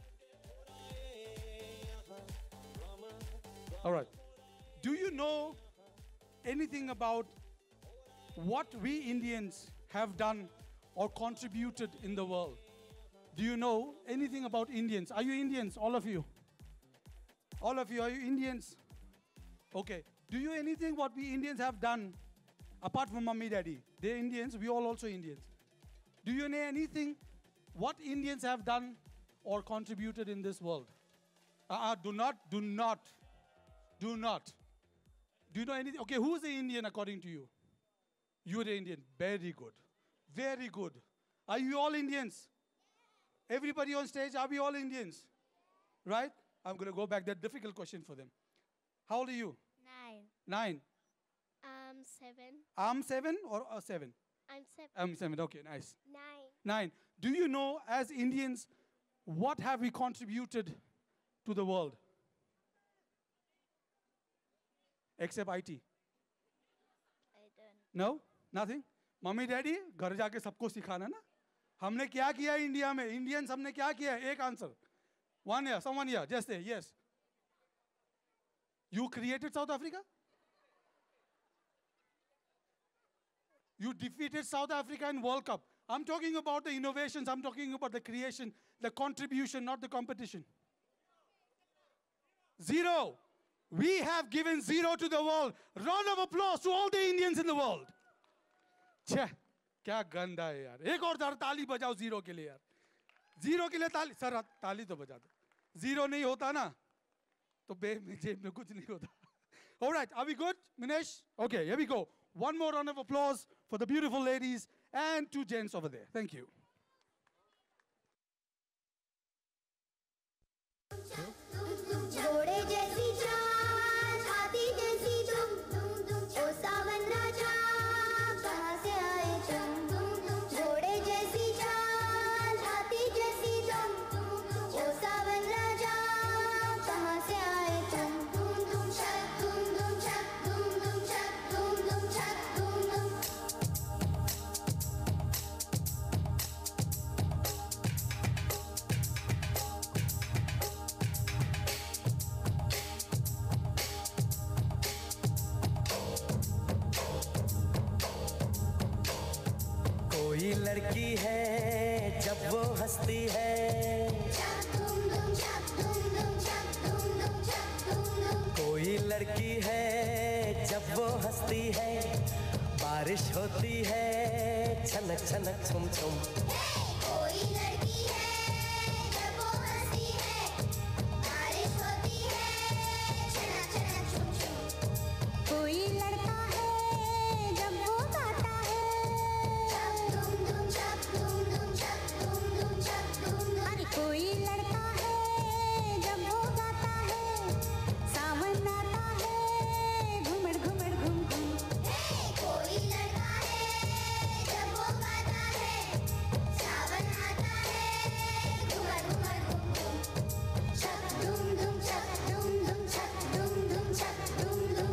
All right. Do you know anything about what we Indians have done or contributed in the world? Do you know anything about Indians? Are you Indians, all of you? All of you, are you Indians? Okay. Do you anything what we Indians have done, apart from Mummy Daddy? They're Indians, we all also Indians. Do you know anything what Indians have done or contributed in this world? Uh, uh, do not, do not, do not. Do you know anything? Okay, who's the Indian according to you? You're the Indian. Very good. Very good. Are you all Indians? Everybody on stage, are we all Indians? Right? I'm going to go back. That difficult question for them. How old are you? Nine. Nine. Um, seven. I'm seven or uh, seven? I'm seven. I'm seven. Okay, nice. Nine. Nine. Do you know, as Indians, what have we contributed to the world? Except I T. I don't. No? Nothing? Mummy, Daddy, घर जाके सबको सिखाना ना. हमने क्या किया India में? Indians हमने क्या किया? एक answer. One year, someone here, just say yes. You created South Africa? You defeated South Africa in World Cup. I'm talking about the innovations, I'm talking about the creation, the contribution, not the competition. Zero. We have given zero to the world. Round of applause to all the Indians in the world. छह, क्या गंदा है यार. एक और बार ताली बजाओ zero के लिए यार. जीरो के लिए ताली. सर ताली तो बजा दो. जीरो नहीं होता ना तो बे में जेब में कुछ नहीं होता. All right, are we good, Minesh? Okay, here we go. One more round of applause for the beautiful ladies and two gents over there. Thank you. घोड़े जैसी चाल, हाथी जैसी दुम, ओ सावन राजा, कहाँ से आए तुम? घोड़े जैसी चाल, हाथी जैसी दुम, ओ सावन राजा, कहाँ से आए तुम? धूम धूम छक, धूम धूम छक, धूम धूम छक, धूम धूम छक, धूम धूम. कोई लड़की है जब वो हंसती है, कोई लड़की है जब वो हंसती है, बारिश होती है छनक छनक छुम छुम। कोई लड़की है जब वो हंसती है बारिश होती है छनक छनक छुम छुम। कोई लड़का है जब वो गाता है छक दुम दुम छक दुम दुम छक दुम दुम छक दुम दुम। अरे कोई लड़का है जब वो गाता है सावन आता है घुमड़ घुमड़ घुम घुम। कोई लड़का है जब वो गाता है सावन आता है घुमड़ घुमड़ घुम घुम। छक दुम दुम छक दुम दुम छक दुम दुम छक दुम दुम।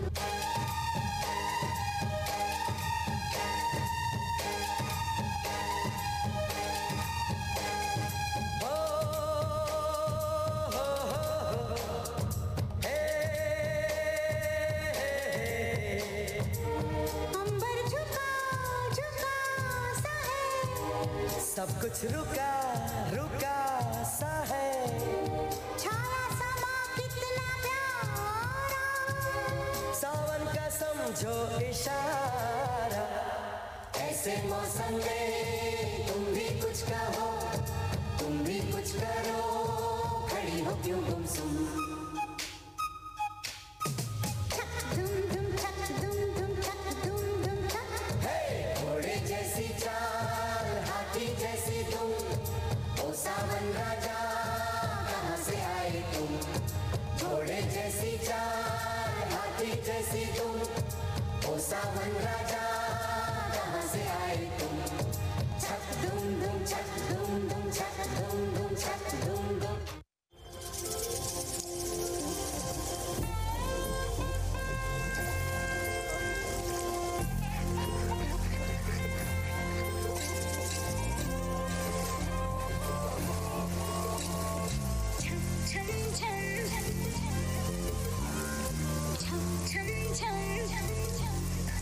अंबर झुका झुका सा है सब कुछ रुका रुका सा है। छाया समा कितना प्यारा सावन का समझो इशारा। ऐसे मौसम में तुम भी कुछ कहो तुम भी कुछ करो खड़ी हो क्यों गुमसुम। दुम दुम छक दुम दुम छक दुम दुम छक। घोड़े जैसी चाल हाथी जैसी तुम ओ सावन राजा कहाँ से आए तुम। घोड़े जैसी चाल हाथी जैसी तुम ओ सावन राजा कहाँ से आए तुम। छक दुम दुम छक दुम दुम छक दुम दुम छक दुम दुम। छम छम छम छम छम छम छम।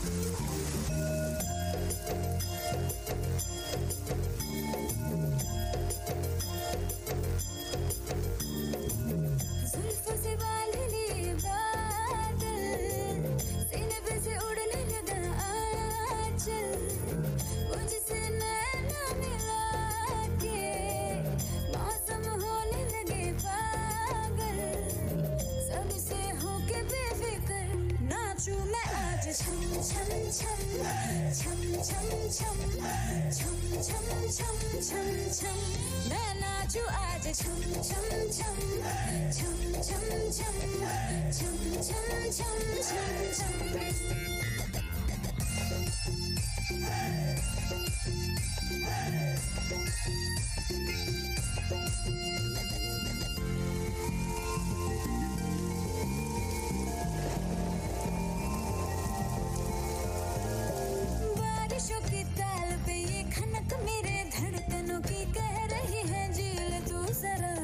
जुल्फों से बाल लिए बादल सीने पे से उड़ने लगा आंचल मुझसे नैना मिला के मौसम होने लगे पागल सबसे होके बेफिक्र नाचूं मैं आज छम छम छम छम छम छम छम छम छम छम छम। मैं नाचूं आज छम छम छम छम छम छम छम छम छम छम छम। बारिशों की ताल पे ये खनक मेरे धड़कनों की कह रही है झील तू जरा।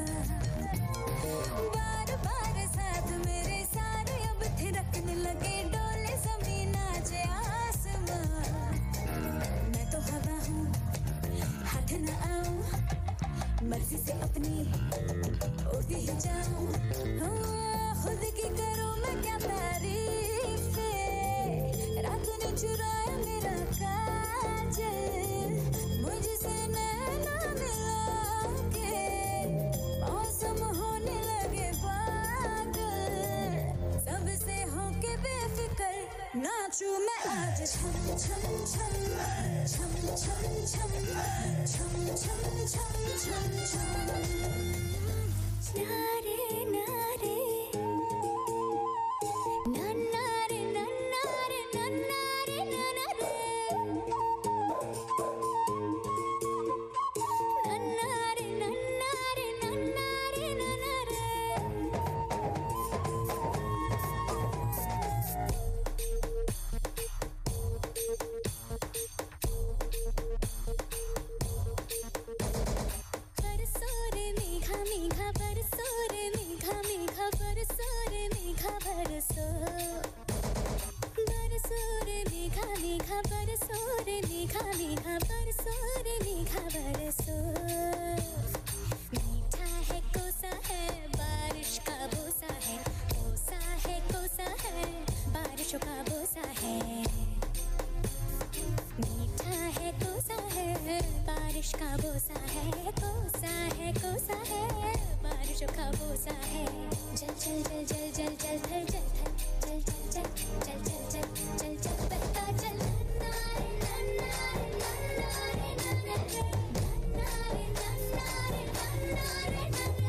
बार बार साथ मेरे सारे अब थिरकने लगे डोले जमीन नाचे आसमां। मैं तो हवा हूँ हाथ न आऊं मर्जी से अपनी उड़ती ही जाऊं। हाँ, खुद की करूं मैं क्या तारीफ रात ने चुराया मेरा काजल मुझसे नैना मिला के मौसम होने लगे पागल सबसे होके बेफिक्र नाचूं मैं आज छम छम छम छम छम छम छम छम छम छम छम। नारे नारे नन्नारे नन्नारे नन्नारे नन्नारे नन्नारे नन्नारे नन्नारे नन्नारे। बरसो रे मेघा मेघा बरसो रे मेघा मेघा बरसो रे मेघा बरसो। बरसो रे मेघा मेघा बरसो रे मेघा मेघा बरसो रे मेघा बरसो। मीठा है कोसा है बारिश का बोसा है कोसा है कोसा है बारिशों का बोसा है। मीठा है कोसा जोशो का बोसा है जल जल जल जल जल जल थल जल थल चल चल चल चल चल चल चल चल बहता चल नारे नारे नारे नारे नारे नारे नारे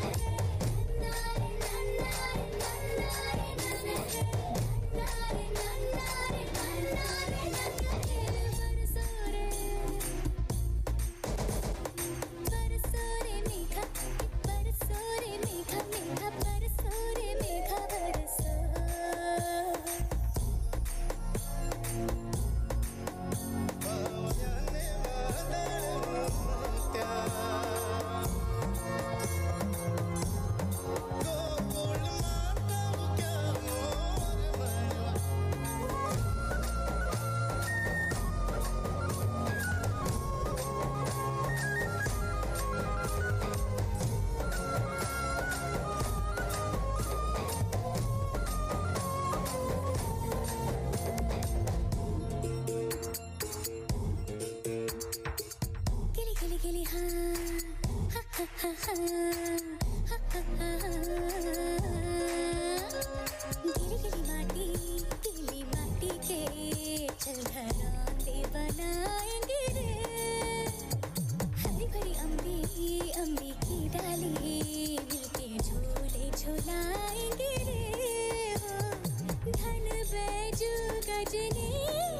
गिली गिली माटी गिली माटी के चल घरौंदे बनाएंगे रे हरी भरी अम्बी अम्बी की डाली मिलके झूले झूलाएंगे रे धन बैजू गजनी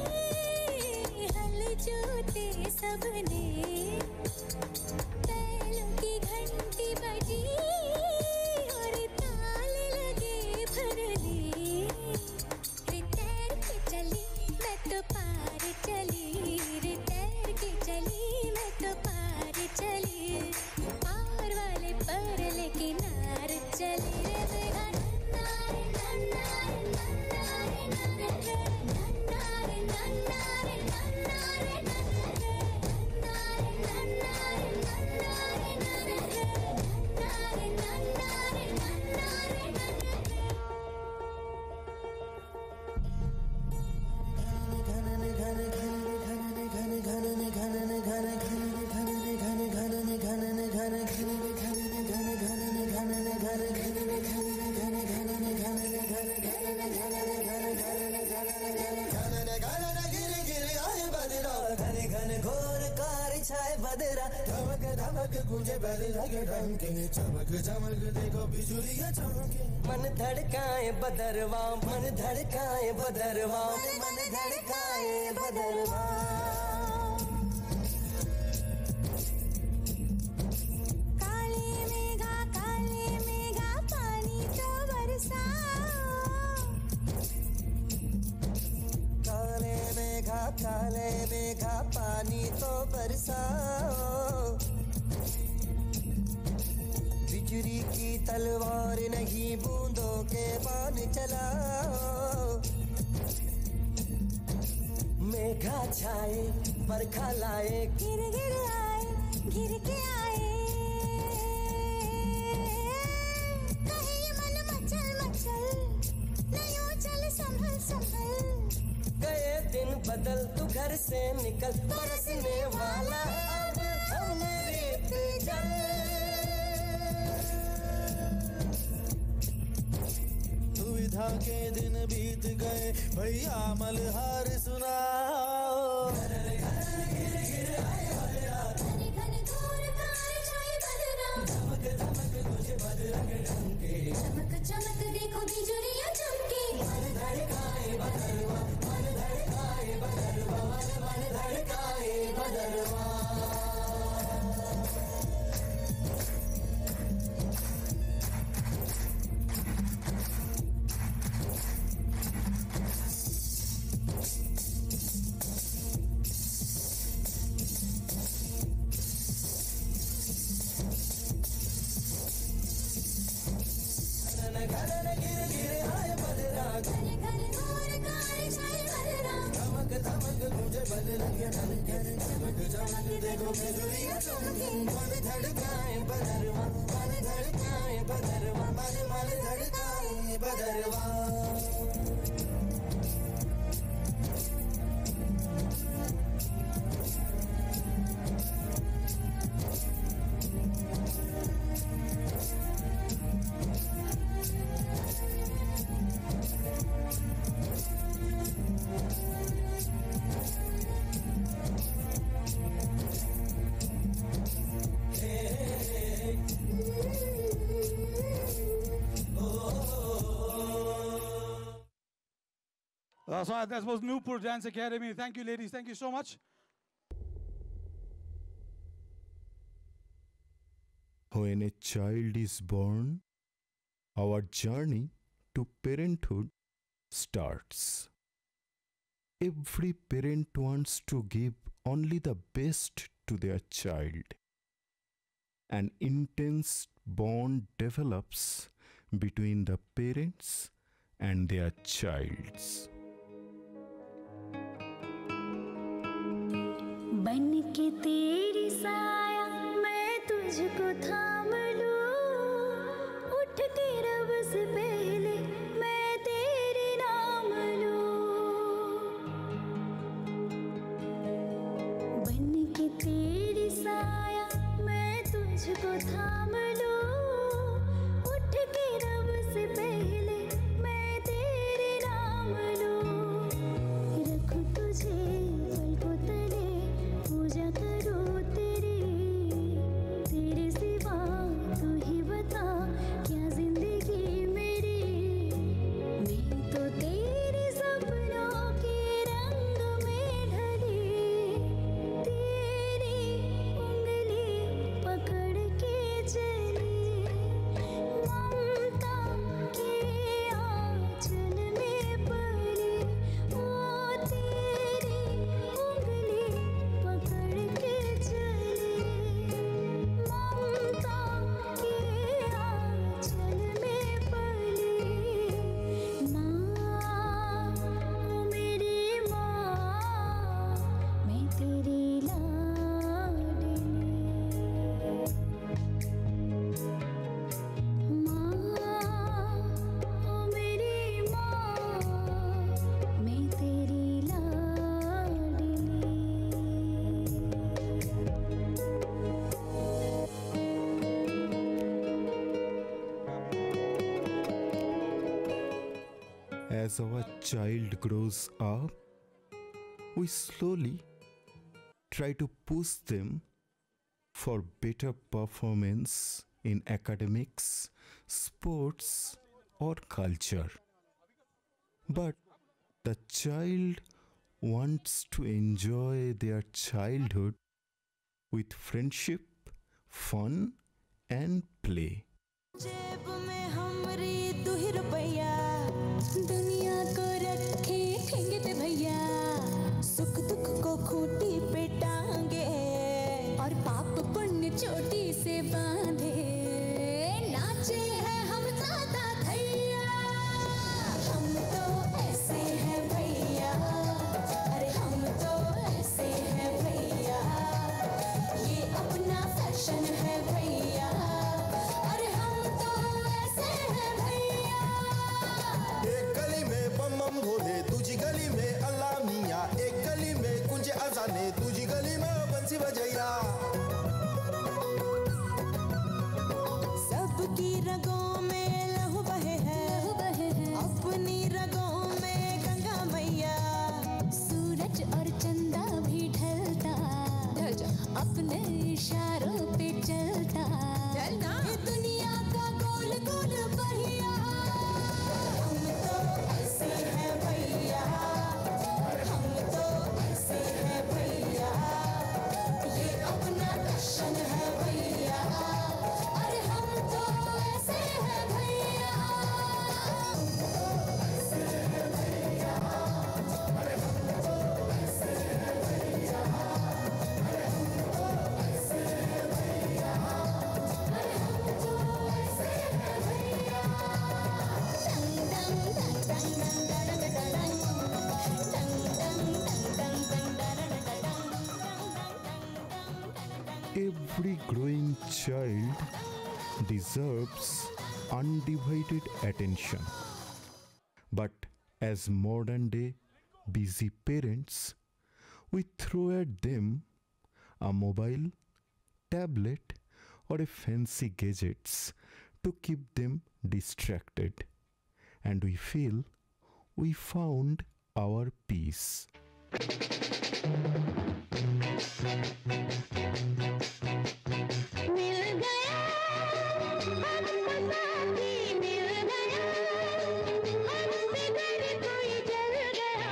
हल जोते सबने बैलों की घंटी बजी और ताल लगे भरने रे तैर के चली मैं तो पार चली रे तैर के चली मैं तो पार चली पार वाले पर लेके नार चली रे मेरा नारे नारे नारे नारे नारे नारे नारे चमक चमक देखो बिजुलियां चमके मन धड़काए बदरवा मन धड़काए बदरवा मन धड़काए बदरवा काले मेघा काले मेघा पानी तो बरसाओ काले मेघा काले मेघा पानी तो बरसाओ बिजली की तलवार नहीं बूंदों के बाण चलाओ मेघा छाए बरखा लाए गिर गिर आए गिर के आए कहीं मन मचल मचल नहीं चल संभल संभल गए दिन बदल तू घर से निकल बरसने वाला अब हमने रेत जल दुविधा के दिन बीत गए भैया मलहार सुनाओ चमक चमक देखो बिजुलियां चमके मन धड़काए बदरवा मन धड़काए बदरवा मन धड़काए बदरवा देखो बिजुलियां चमके मन धड़काए बदरवा मन धड़काए बदरवा मन मन धड़काए बदरवा Uh, so that was Nupur Dance Academy. Thank you, ladies. Thank you so much. When a child is born, our journey to parenthood starts. Every parent wants to give only the best to their child. An intense bond develops between the parents and their childs. बन के तेरी साया मैं तुझको थाम लूं, उठ के रब से पहले मैं तेरे नाम लूं। बन के तेरी साया मैं तुझको थाम लूं, उठ के रब से पहले मैं तेरे नाम लूं। रखूं तुझे पलकों तले, पूजा करूं तेरी, तेरे सिवा तू ही बता क्या जिंदगी मेरी। मैं तो तेरे सपनों के रंग में ढली, तेरी उंगली पकड़ के चली। ममता के आंचल में पली, ओ तेरी उंगली पकड़ के चली। ममता के आंचल में पली, माँ ओ मेरी माँ, मैं तेरी लाडली। माँ ओ मेरी माँ, मैं तेरी लाडली। As our child grows up, we slowly try to push them for better performance in academics, sports, or culture. But the child wants to enjoy their childhood with friendship, fun, and play. जेब में हमरी तू ही रुपया, दुनिया को रखे ठेंगे पे भैया। सुख दुख को खूंटी पे टांगे और पाप पुण्य चोटी से बांधे। नाचे हैं हम दादा धैया, हम तो ऐसे हैं भैया। अरे हम तो ऐसे हैं भैया, ये अपना फैशन है भैया। अरे हम तो ऐसे हैं भैया। एक गली में बम बम भोले, दूजी गली में अल्लाह मियाँ, एक गली में कुंज अजाने, दूजी गली में बंसी बजैया। सबकी रगों में लहू बहे है, अपनी रगों में गंगा मैया। सूरज और चंदा भी ढलता, अपने इशारों पे चलता। ये दुनिया का गोल गोल पहिया। हम तो ऐसे हैं भैया, हम तो ऐसे हैं भैया, ये अपना फैशन है भैया। अरे हम तो ऐसे हैं भैया, हम तो ऐसे हैं भैया। अरे हम तो ऐसे हैं भैया, अरे हम तो ऐसे हैं भैया, अरे हम तो ऐसे हैं भैया। टंग टंग टंग टंग टंग टंग Every growing child deserves undivided attention. But as modern day busy parents, we throw at them a mobile, tablet, or a fancy gadgets to keep them distracted. And we feel we found our peace. मिल गया, हमसे डर कोई चल गया।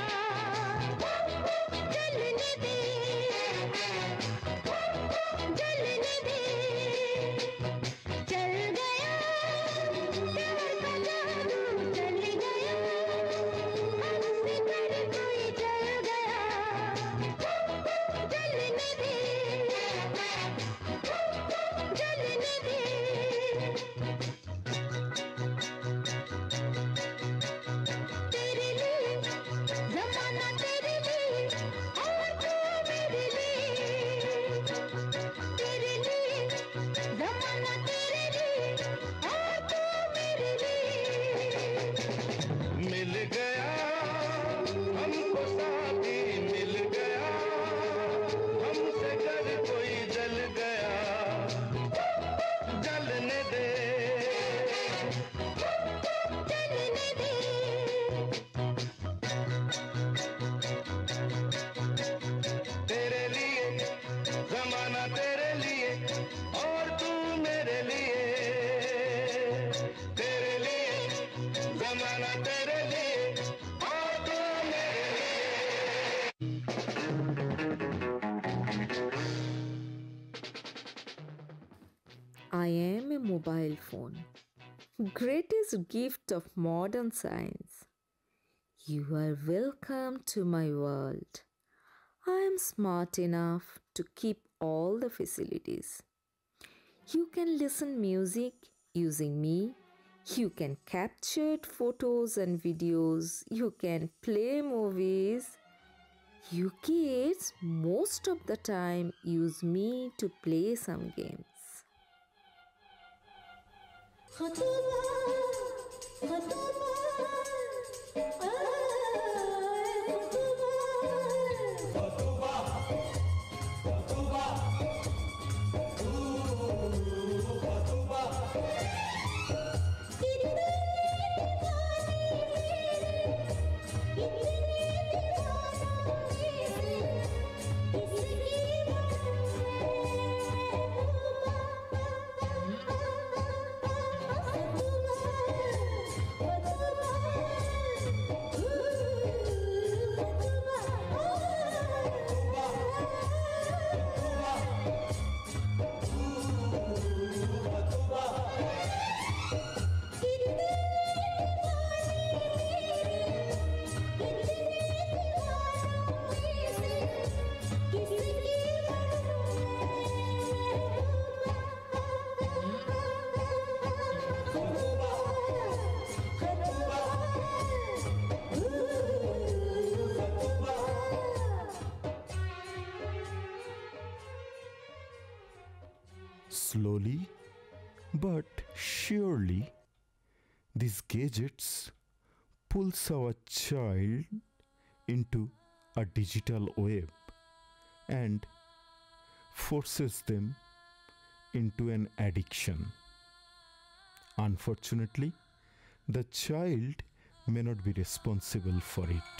I am a mobile phone, greatest gift of modern science. You are welcome to my world. I am smart enough to keep all the facilities. You can listen music using me. You can capture photos and videos. You can play movies. You kids most of the time use me to play some games. Slowly but surely, these gadgets pulls our child into a digital web and forces them into an addiction. Unfortunately, the child may not be responsible for it.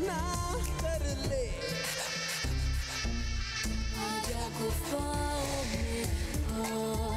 अपना कर ले आजा गुफाओं में आ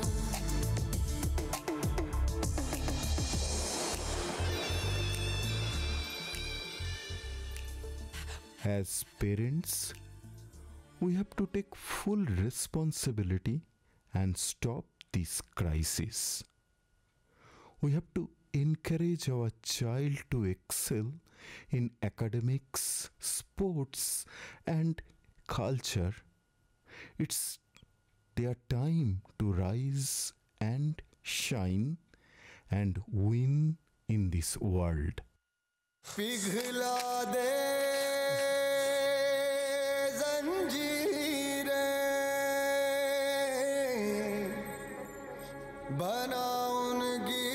As parents, we have to take full responsibility and stop this crisis. We have to encourage our child to excel in academics, sports, and culture. It's their time to rise and shine and win in this world. पिघला दे जंजीरें बना उनकी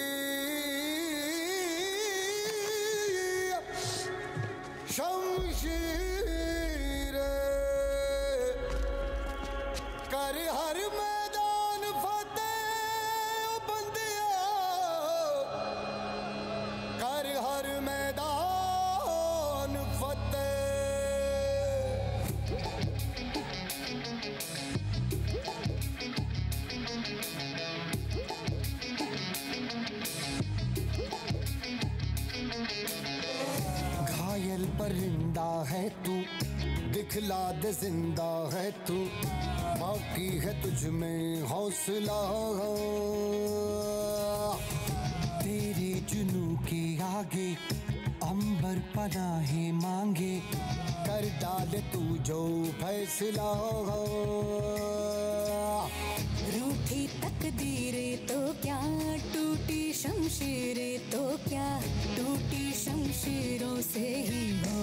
शमशीरें कर हर मैदान फतेह बंदिया कर हर मैदान फतेह घायल परिंदा है तू दिखला दे जिंदा है तू बाकी है तुझ में हौसला तेरे जुनू के आगे अंबर पनाहे मांगे कर डाल तू जो फैसला रूठी तकदीरें तो क्या टूटी शमशीरें तो क्या टूटी शमशीरों से ही हो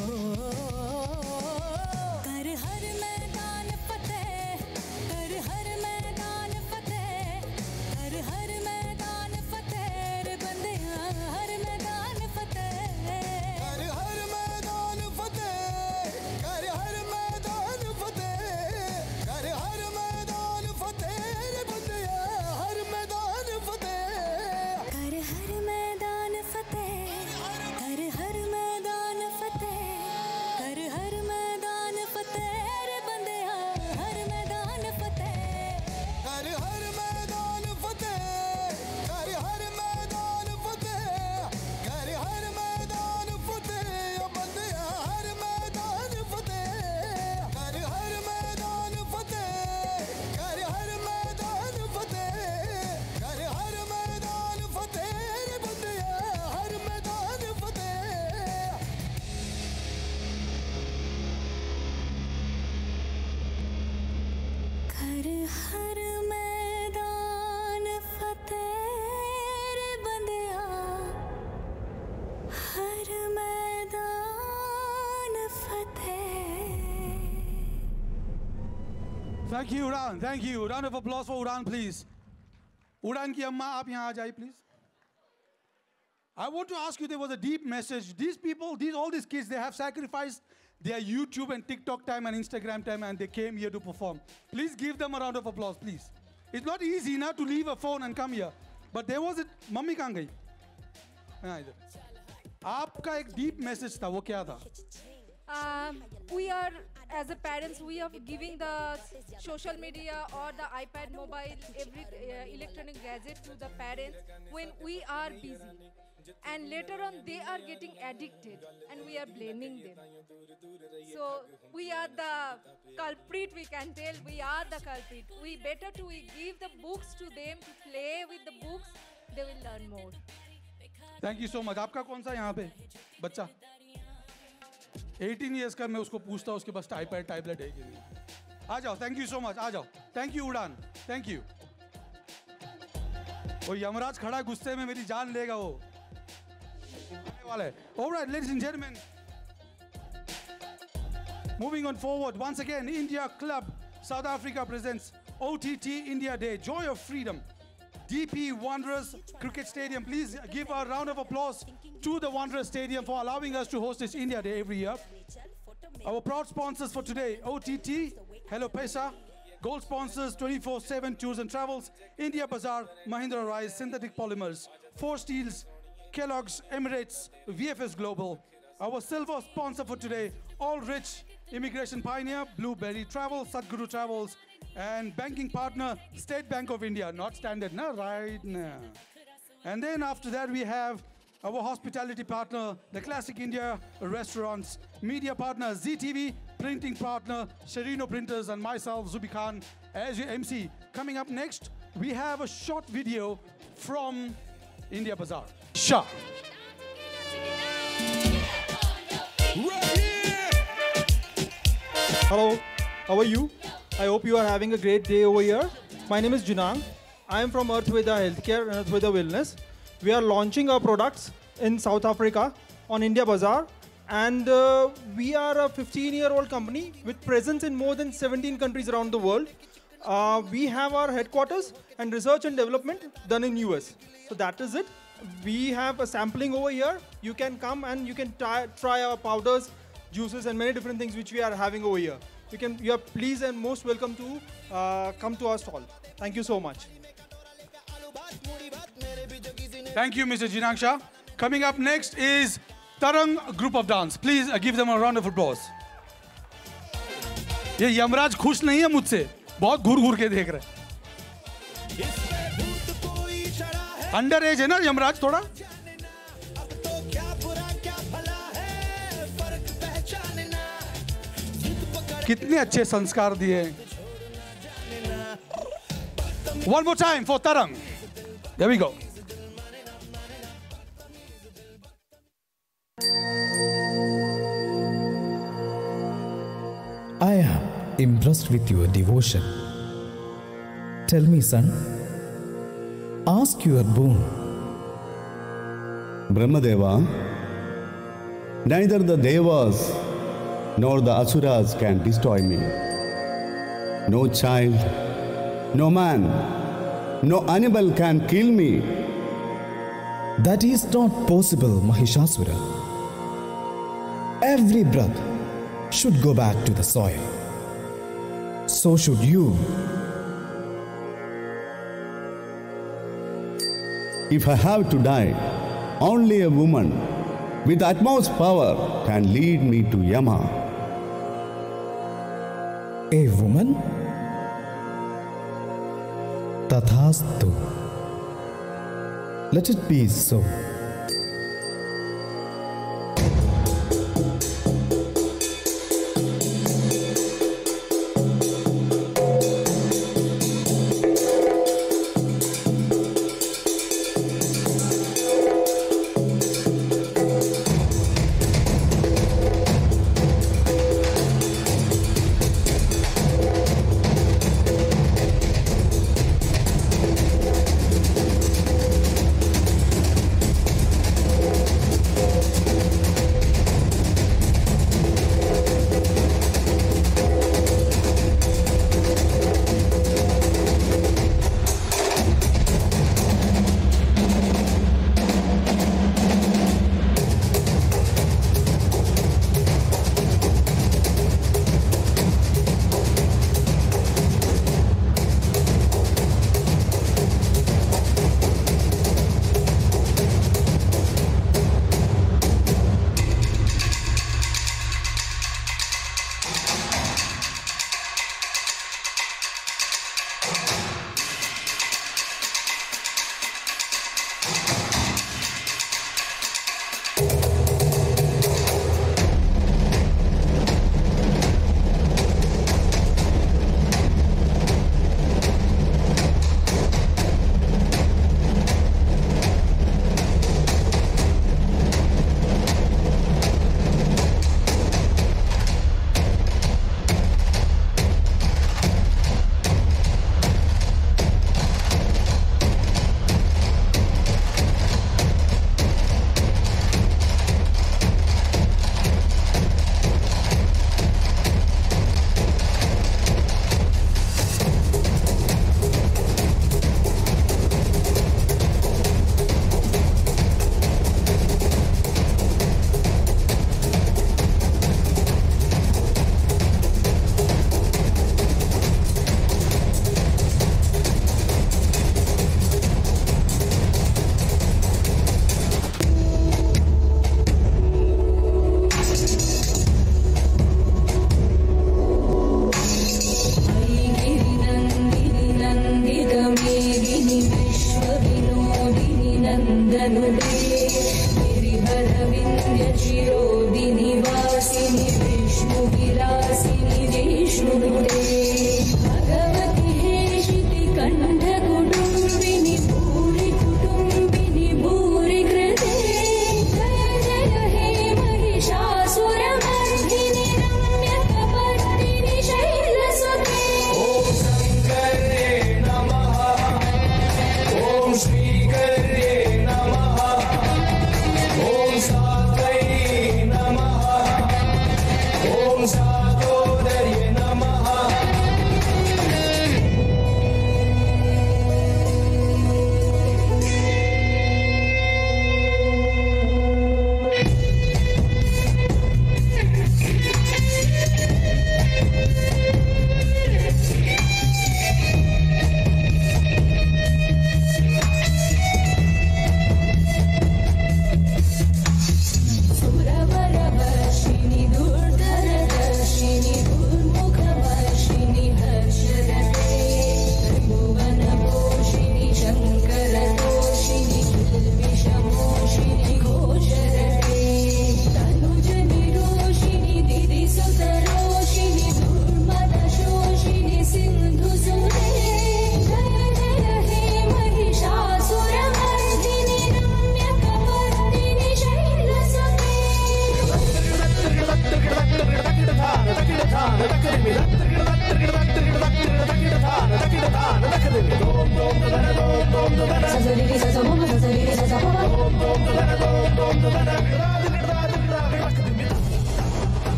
कर हर मैदान फतेह कर हर मैदान फतेह कर हर मैदान फतेह रे बंदिया हर मैदान फतेह कर हर मैदान फतेह कर हर मैदान फतेह कर हर मैदान फतेह रे बंदिया हर मैदान फतेह कर हर मैदान फतेह कर हर मैदान फतेह कर हर मैदान फतेह रे बंदिया हर मैदान फतेह कर हर मैदान फतेह कर हर मैदान फतेह कर हर मैदान फतेह बंदिया हर मैदान फतेह कर हर मैदान फतेह कर हर मैदान फतेह कर हर मैदान फतेह रे बंदिया हर मैदान फतेह कर हर मैदान फतेह रे बंदिया हर मैदान फतेह Thank you, Udan. Thank you. Round of applause for Udan, please. Udan ki amma, aap yahan aa jaiye, please. I want to ask you, there was a deep message. These people, these all these kids, they have sacrificed their YouTube and TikTok time and Instagram time, and they came here to perform. Please give them a round of applause, please. It's not easy now to leave a phone and come here. But there was a mummy kahan gayi? हाँ, इधर. आपका एक deep message था, वो क्या था? Um, we are, as a parents, we are giving the social media or the iPad, mobile, every uh, electronic gadget to the parents when we are busy. And later on, they are getting addicted and we are blaming them. So we are the culprit, we can tell, we are the culprit. We better to we give the books to them to play with the books, they will learn more. Thank you so much. आपका कौन सा यहाँ पे बच्चा? eighteen years का मैं उसको पूछता हूँ उसके पास iPad, tablet है कि नहीं? आ जाओ. Thank you so much. आ जाओ. Thank you Udan. Thank you. वो यमराज खड़ा गुस्से में मेरी जान लेगा वो. आने वाला है. All right, ladies and gentlemen. Moving on forward, once again, India Club South Africa presents O T T India Day, Joy of Freedom. D P Wanderers Cricket Stadium. Please give a round of applause to the Wanderers Stadium for allowing us to host this India Day every year. Our proud sponsors for today, O T T, Hello Pesa, gold sponsors twenty-four seven Tours and Travels, India Bazaar, Mahindra Rise, Synthetic Polymers, Four Steels, Kellogg's, Emirates, V F S Global, our silver sponsor for today, All Rich Immigration Pioneer, Blueberry Travel, Sadhguru Travels, and banking partner, State Bank of India. Not Standard, na? Right now. And then after that, we have our hospitality partner, the Classic India Restaurants, media partner, Z T V, printing partner, Sherino Printers, and myself, Zubi Khan, as your M C. Coming up next, we have a short video from India Bazaar. Shah. Hello, how are you? I hope you are having a great day over here. My name is Junang. I am from Earthveda Healthcare and Earthveda Wellness. We are launching our products in South Africa on India Bazaar, and uh, we are a fifteen-year-old company with presence in more than seventeen countries around the world. Uh, we have our headquarters and research and development done in U S. So that is it. We have a sampling over here. You can come and you can try, try our powders, juices, and many different things which we are having over here. You can, you are pleased and most welcome to uh, come to our stall. Thank you so much. Thank you, Mister Jinang Shah. Coming up next is Tarang Group of Dance. Please uh, give them a round of applause. ये यमराज खुश नहीं है मुझसे, बहुत घूर घूर के देख रहे हैं. अंडर एज है ना यमराज थोड़ा. कितने अच्छे संस्कार दिए. One more time for Tarang. There we go. I am impressed with your devotion. Tell me, son, ask your boon. Brahmadeva, neither the Devas nor the Asuras can destroy me. No child, no man, no animal can kill me. That is not possible, Mahishasura. Every breath should go back to the soil. So should you. If I have to die, only a woman with utmost power can lead me to Yama. A woman? Tathastu. Let it be so.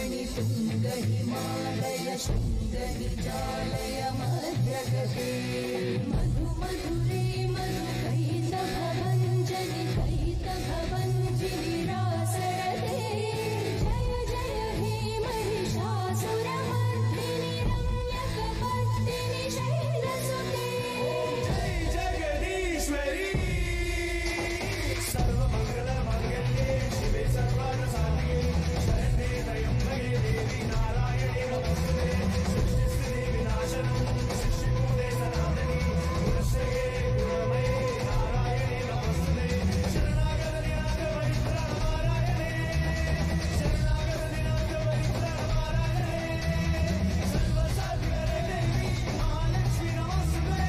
मणि तुंग हिमालय शुंग निजालय मध्यगते मधु मधुरे मधु कैतभ भञ्जनि कैतभ भञ्जिनि रासरते जय जय हे महिषासुरमर्दिनि रम्यकपर्दिनि शैलसुते जय जगदीश्वरी सर्वमङ्गलमाङ्गल्ये शिवे सर्वार्थसाधिके शरण्ये त्र्यम्बके देवी नारायणे नमोस्तुते सृष्टिस्थिति विनाशनं सृष्टिमूले सनातनी गुणश्रये गुणमये नारायणे नमोस्तुते शरणागत दिनाथ पवित्र नारायणे शरणागत दिनाथ पवित्र नारायणे सर्वसाध्वरे देवी महालक्ष्मी नमोस्तुते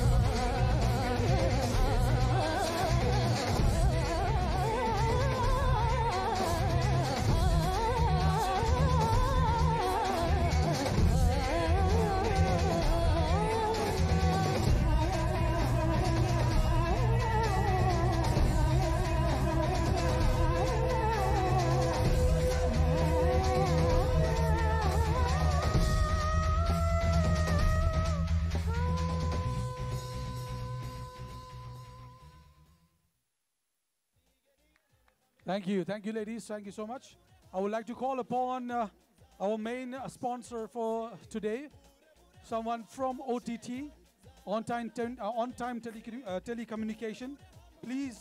Thank you. Thank you, ladies. Thank you so much. I would like to call upon uh, our main uh, sponsor for today, someone from O T T, on-time, ten, uh, on-time tele uh, telecommunication. Please.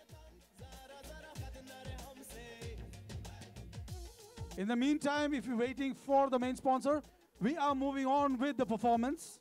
In the meantime, if you're waiting for the main sponsor, we are moving on with the performance.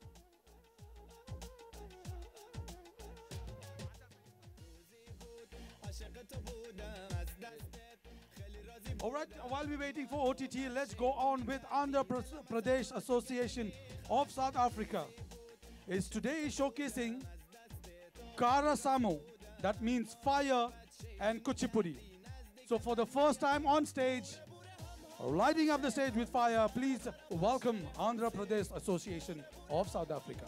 All right, while we're waiting for O T T, let's go on with Andhra Pradesh Association of South Africa. Is today showcasing Karasamu, that means fire, and Kuchipudi. So for the first time on stage, lighting up the stage with fire, please welcome Andhra Pradesh Association of South Africa.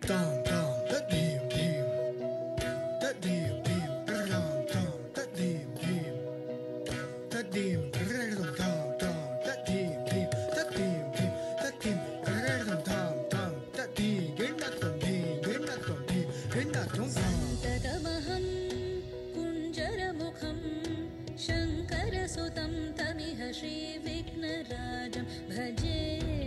dum dum da dim dim da dim dim dum dum da dim dim da dim dum dum dum da dim dim da dim dim da dim dum dum dum da dim ginna dum dim ginna dum dim ginna dum तदमहं कुञ्जरमुखं शङ्करसुतं तमिह श्रीविघ्नराजं भजे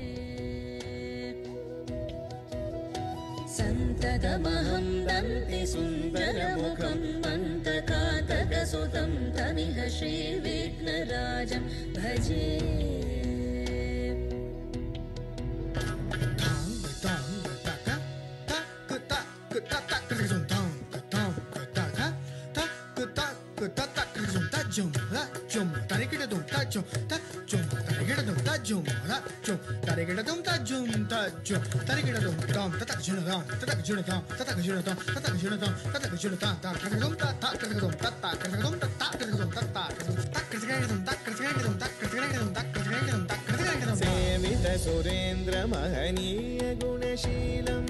सन्ततमहं दन्तिसुन्दरमुखं मन्तकातकसुतं तमिह श्रीविघ्नराजं भजे सेवित सुरेन्द्र महनीय गुणशीलम्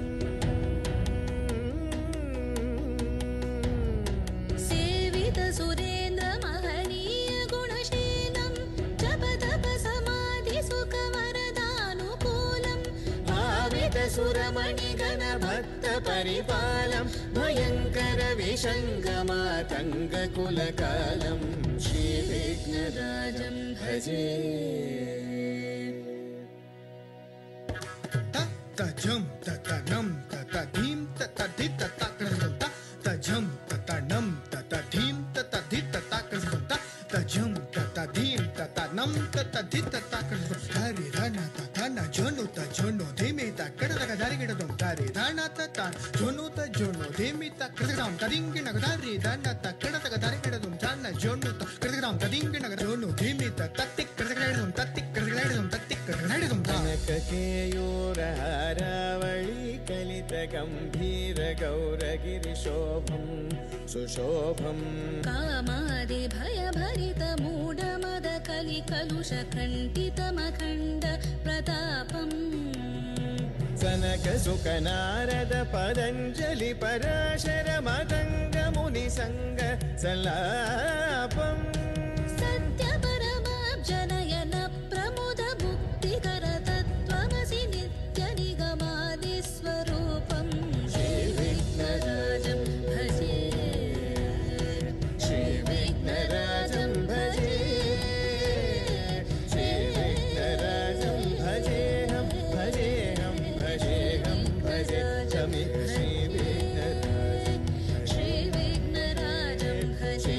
सेवित सुरेन्द्र महनीय गुणशीलं जप तप समाधि सुख वरदानुकूलं भावित सुरमणिगण भक्त परिपालं भयङ्कर विशङ्गमातङ्ग कुलकालं श्रीविघ्नराजं भजे Jum ta ta num ta ta dim ta ta di ta ta krum ta ta jum ta ta num ta ta dim ta ta di ta ta krum ta ta jum ta ta dim ta ta num ta ta di ta ta krum hari rana ta ta na jono ta jono demi ta kada ta dari kada dum dari rana ta ta jono ta jono demi ta kada dum taringi na dari rana ta kada ta dari kada dum rana jono ta kada dum taringi na jono demi ta tatik kada kada dum tatik kada kada dum tatik kada kada dum कनककेयूरहारावळी कलितगम्भीरगौरगिरिशोभं सुशोभम् कामादि भयभरित मूढमद कलिकलुषखण्डितमखण्ड प्रतापम् सनकसुकनारद Patanjali Parashar मतङ्ग मुनिसङ्ग सल्लापम् सत्यपरमाब्जनयन प्रमुद मुक्तिकर तत्त्वमसि नित्यनिगमादिस्वरूपं श्रीविघ्नराजं भजे श्रीविघ्नराजं भजे श्रीविघ्नराजं भजेऽहं भजेऽहं भजेऽहं भजेऽहं श्रीविघ्नराजं श्रीविघ्नराजं भजे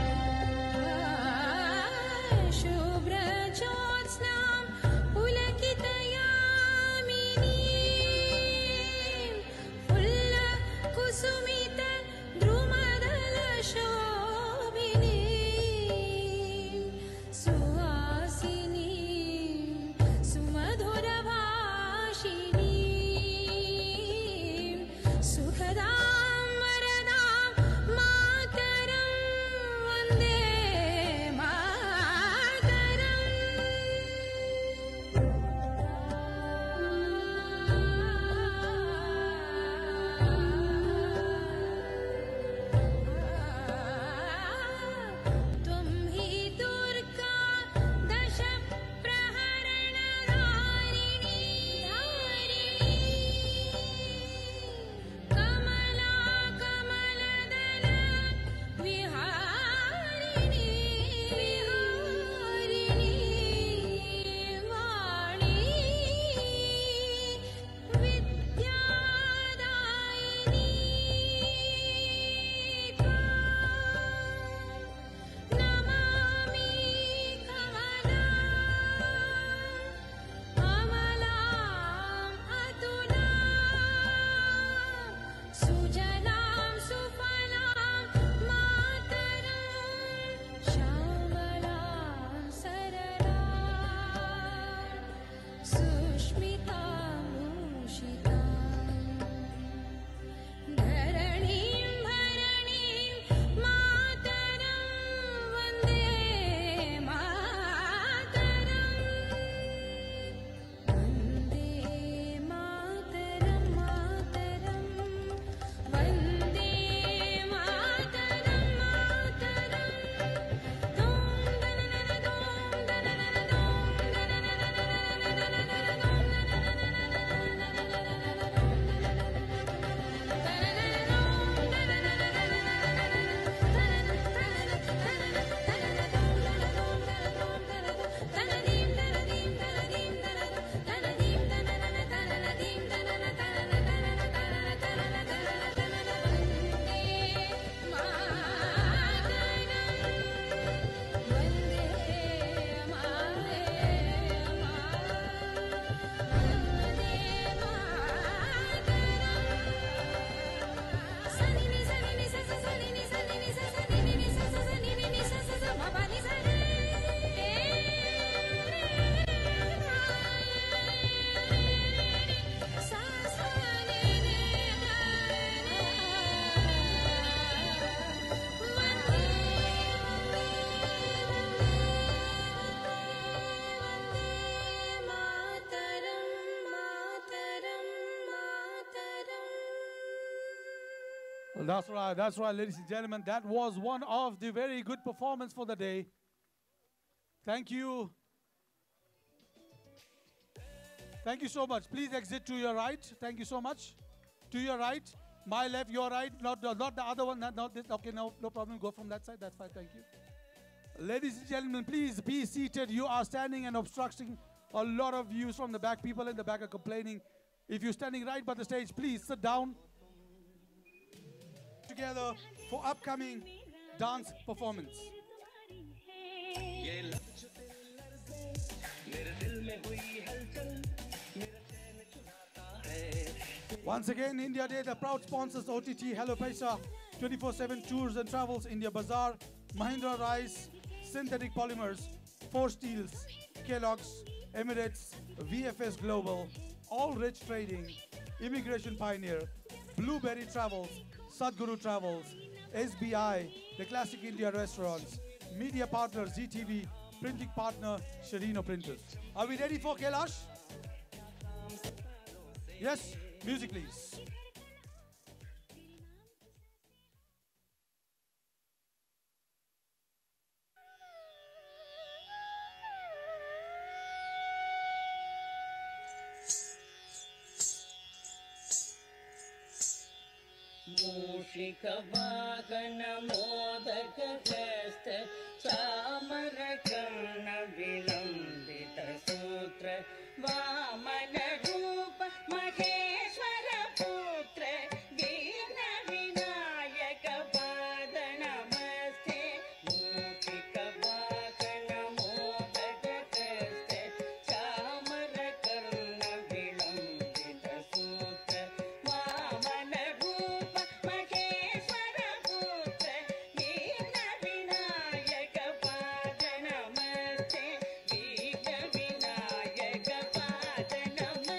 शुभ्रज्योत्स्नां पुलकित That's right, that's right, ladies and gentlemen. That was one of the very good performance for the day. Thank you. Thank you so much. Please exit to your right. Thank you so much. To your right. My left, your right. Not the, not the other one. Not, not this. Okay, no, no problem. Go from that side. That's fine. Thank you. Ladies and gentlemen, please be seated. You are standing and obstructing a lot of views from the back. People in the back are complaining. If you're standing right by the stage, please sit down. Together for upcoming dance performance. Once again, India Day, the proud sponsors O T T, Hello Paisa, twenty-four seven Tours and Travels, India Bazaar, Mahindra Rice, Synthetic Polymers, Four Steels, Kellogg's, Emirates, V F S Global, All Rich Trading, Immigration Pioneer, Blueberry Travels, Sadhguru Travels, S B I, the Classic India Restaurants, Media Partner Z T V, Printing Partner Sharino Printers. Are we ready for Kailash? Yes, music please. मूषिक वाहन मोदक हस्त चामर कर्ण विलंबित सूत्र वामन रूप महेश्वर पुत्र दीन विनायक पाद नमस्ते मूषिक वाहन मोदक हस्त चामर कर्ण विलंबित सूत्र वामन रूप महेश्वर पुत्र दीन विनायक पाद नमस्ते दीन विनायक पाद नमस्ते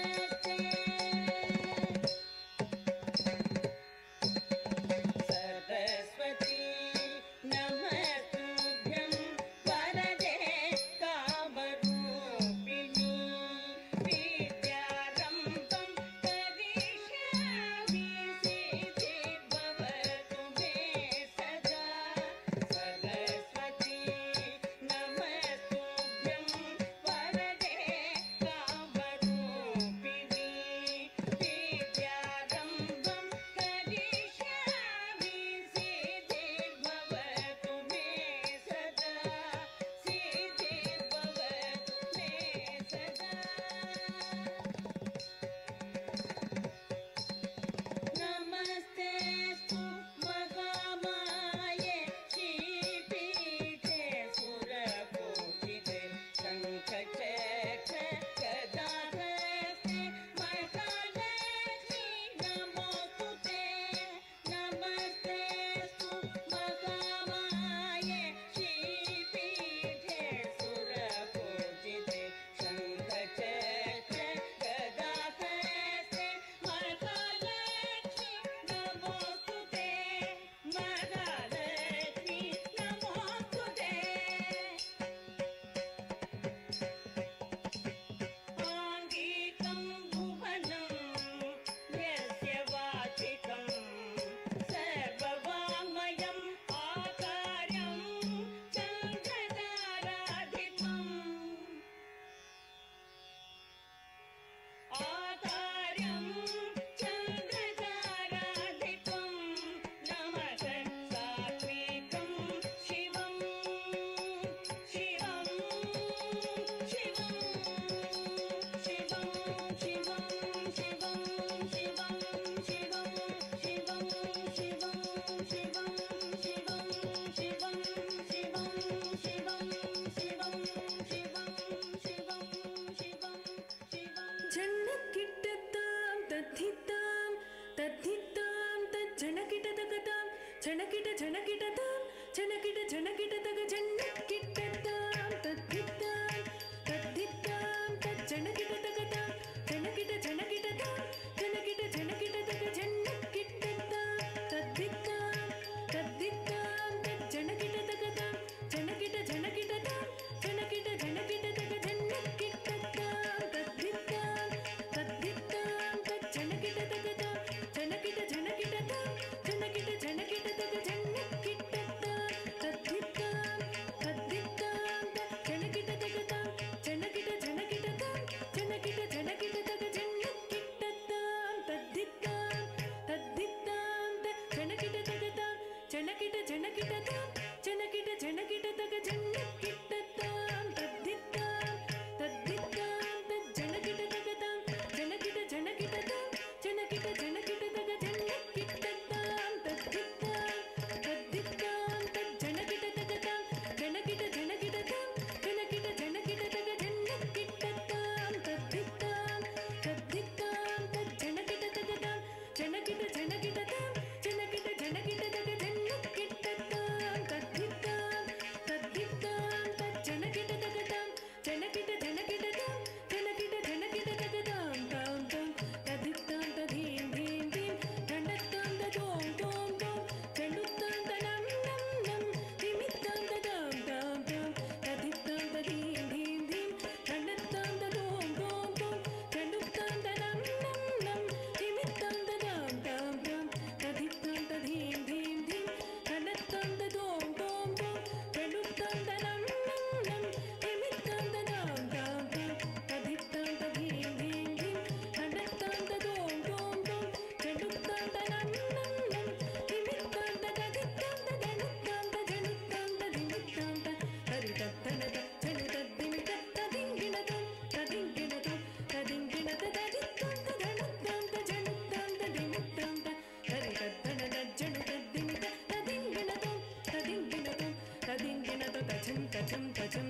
ta-chum, ta-chum,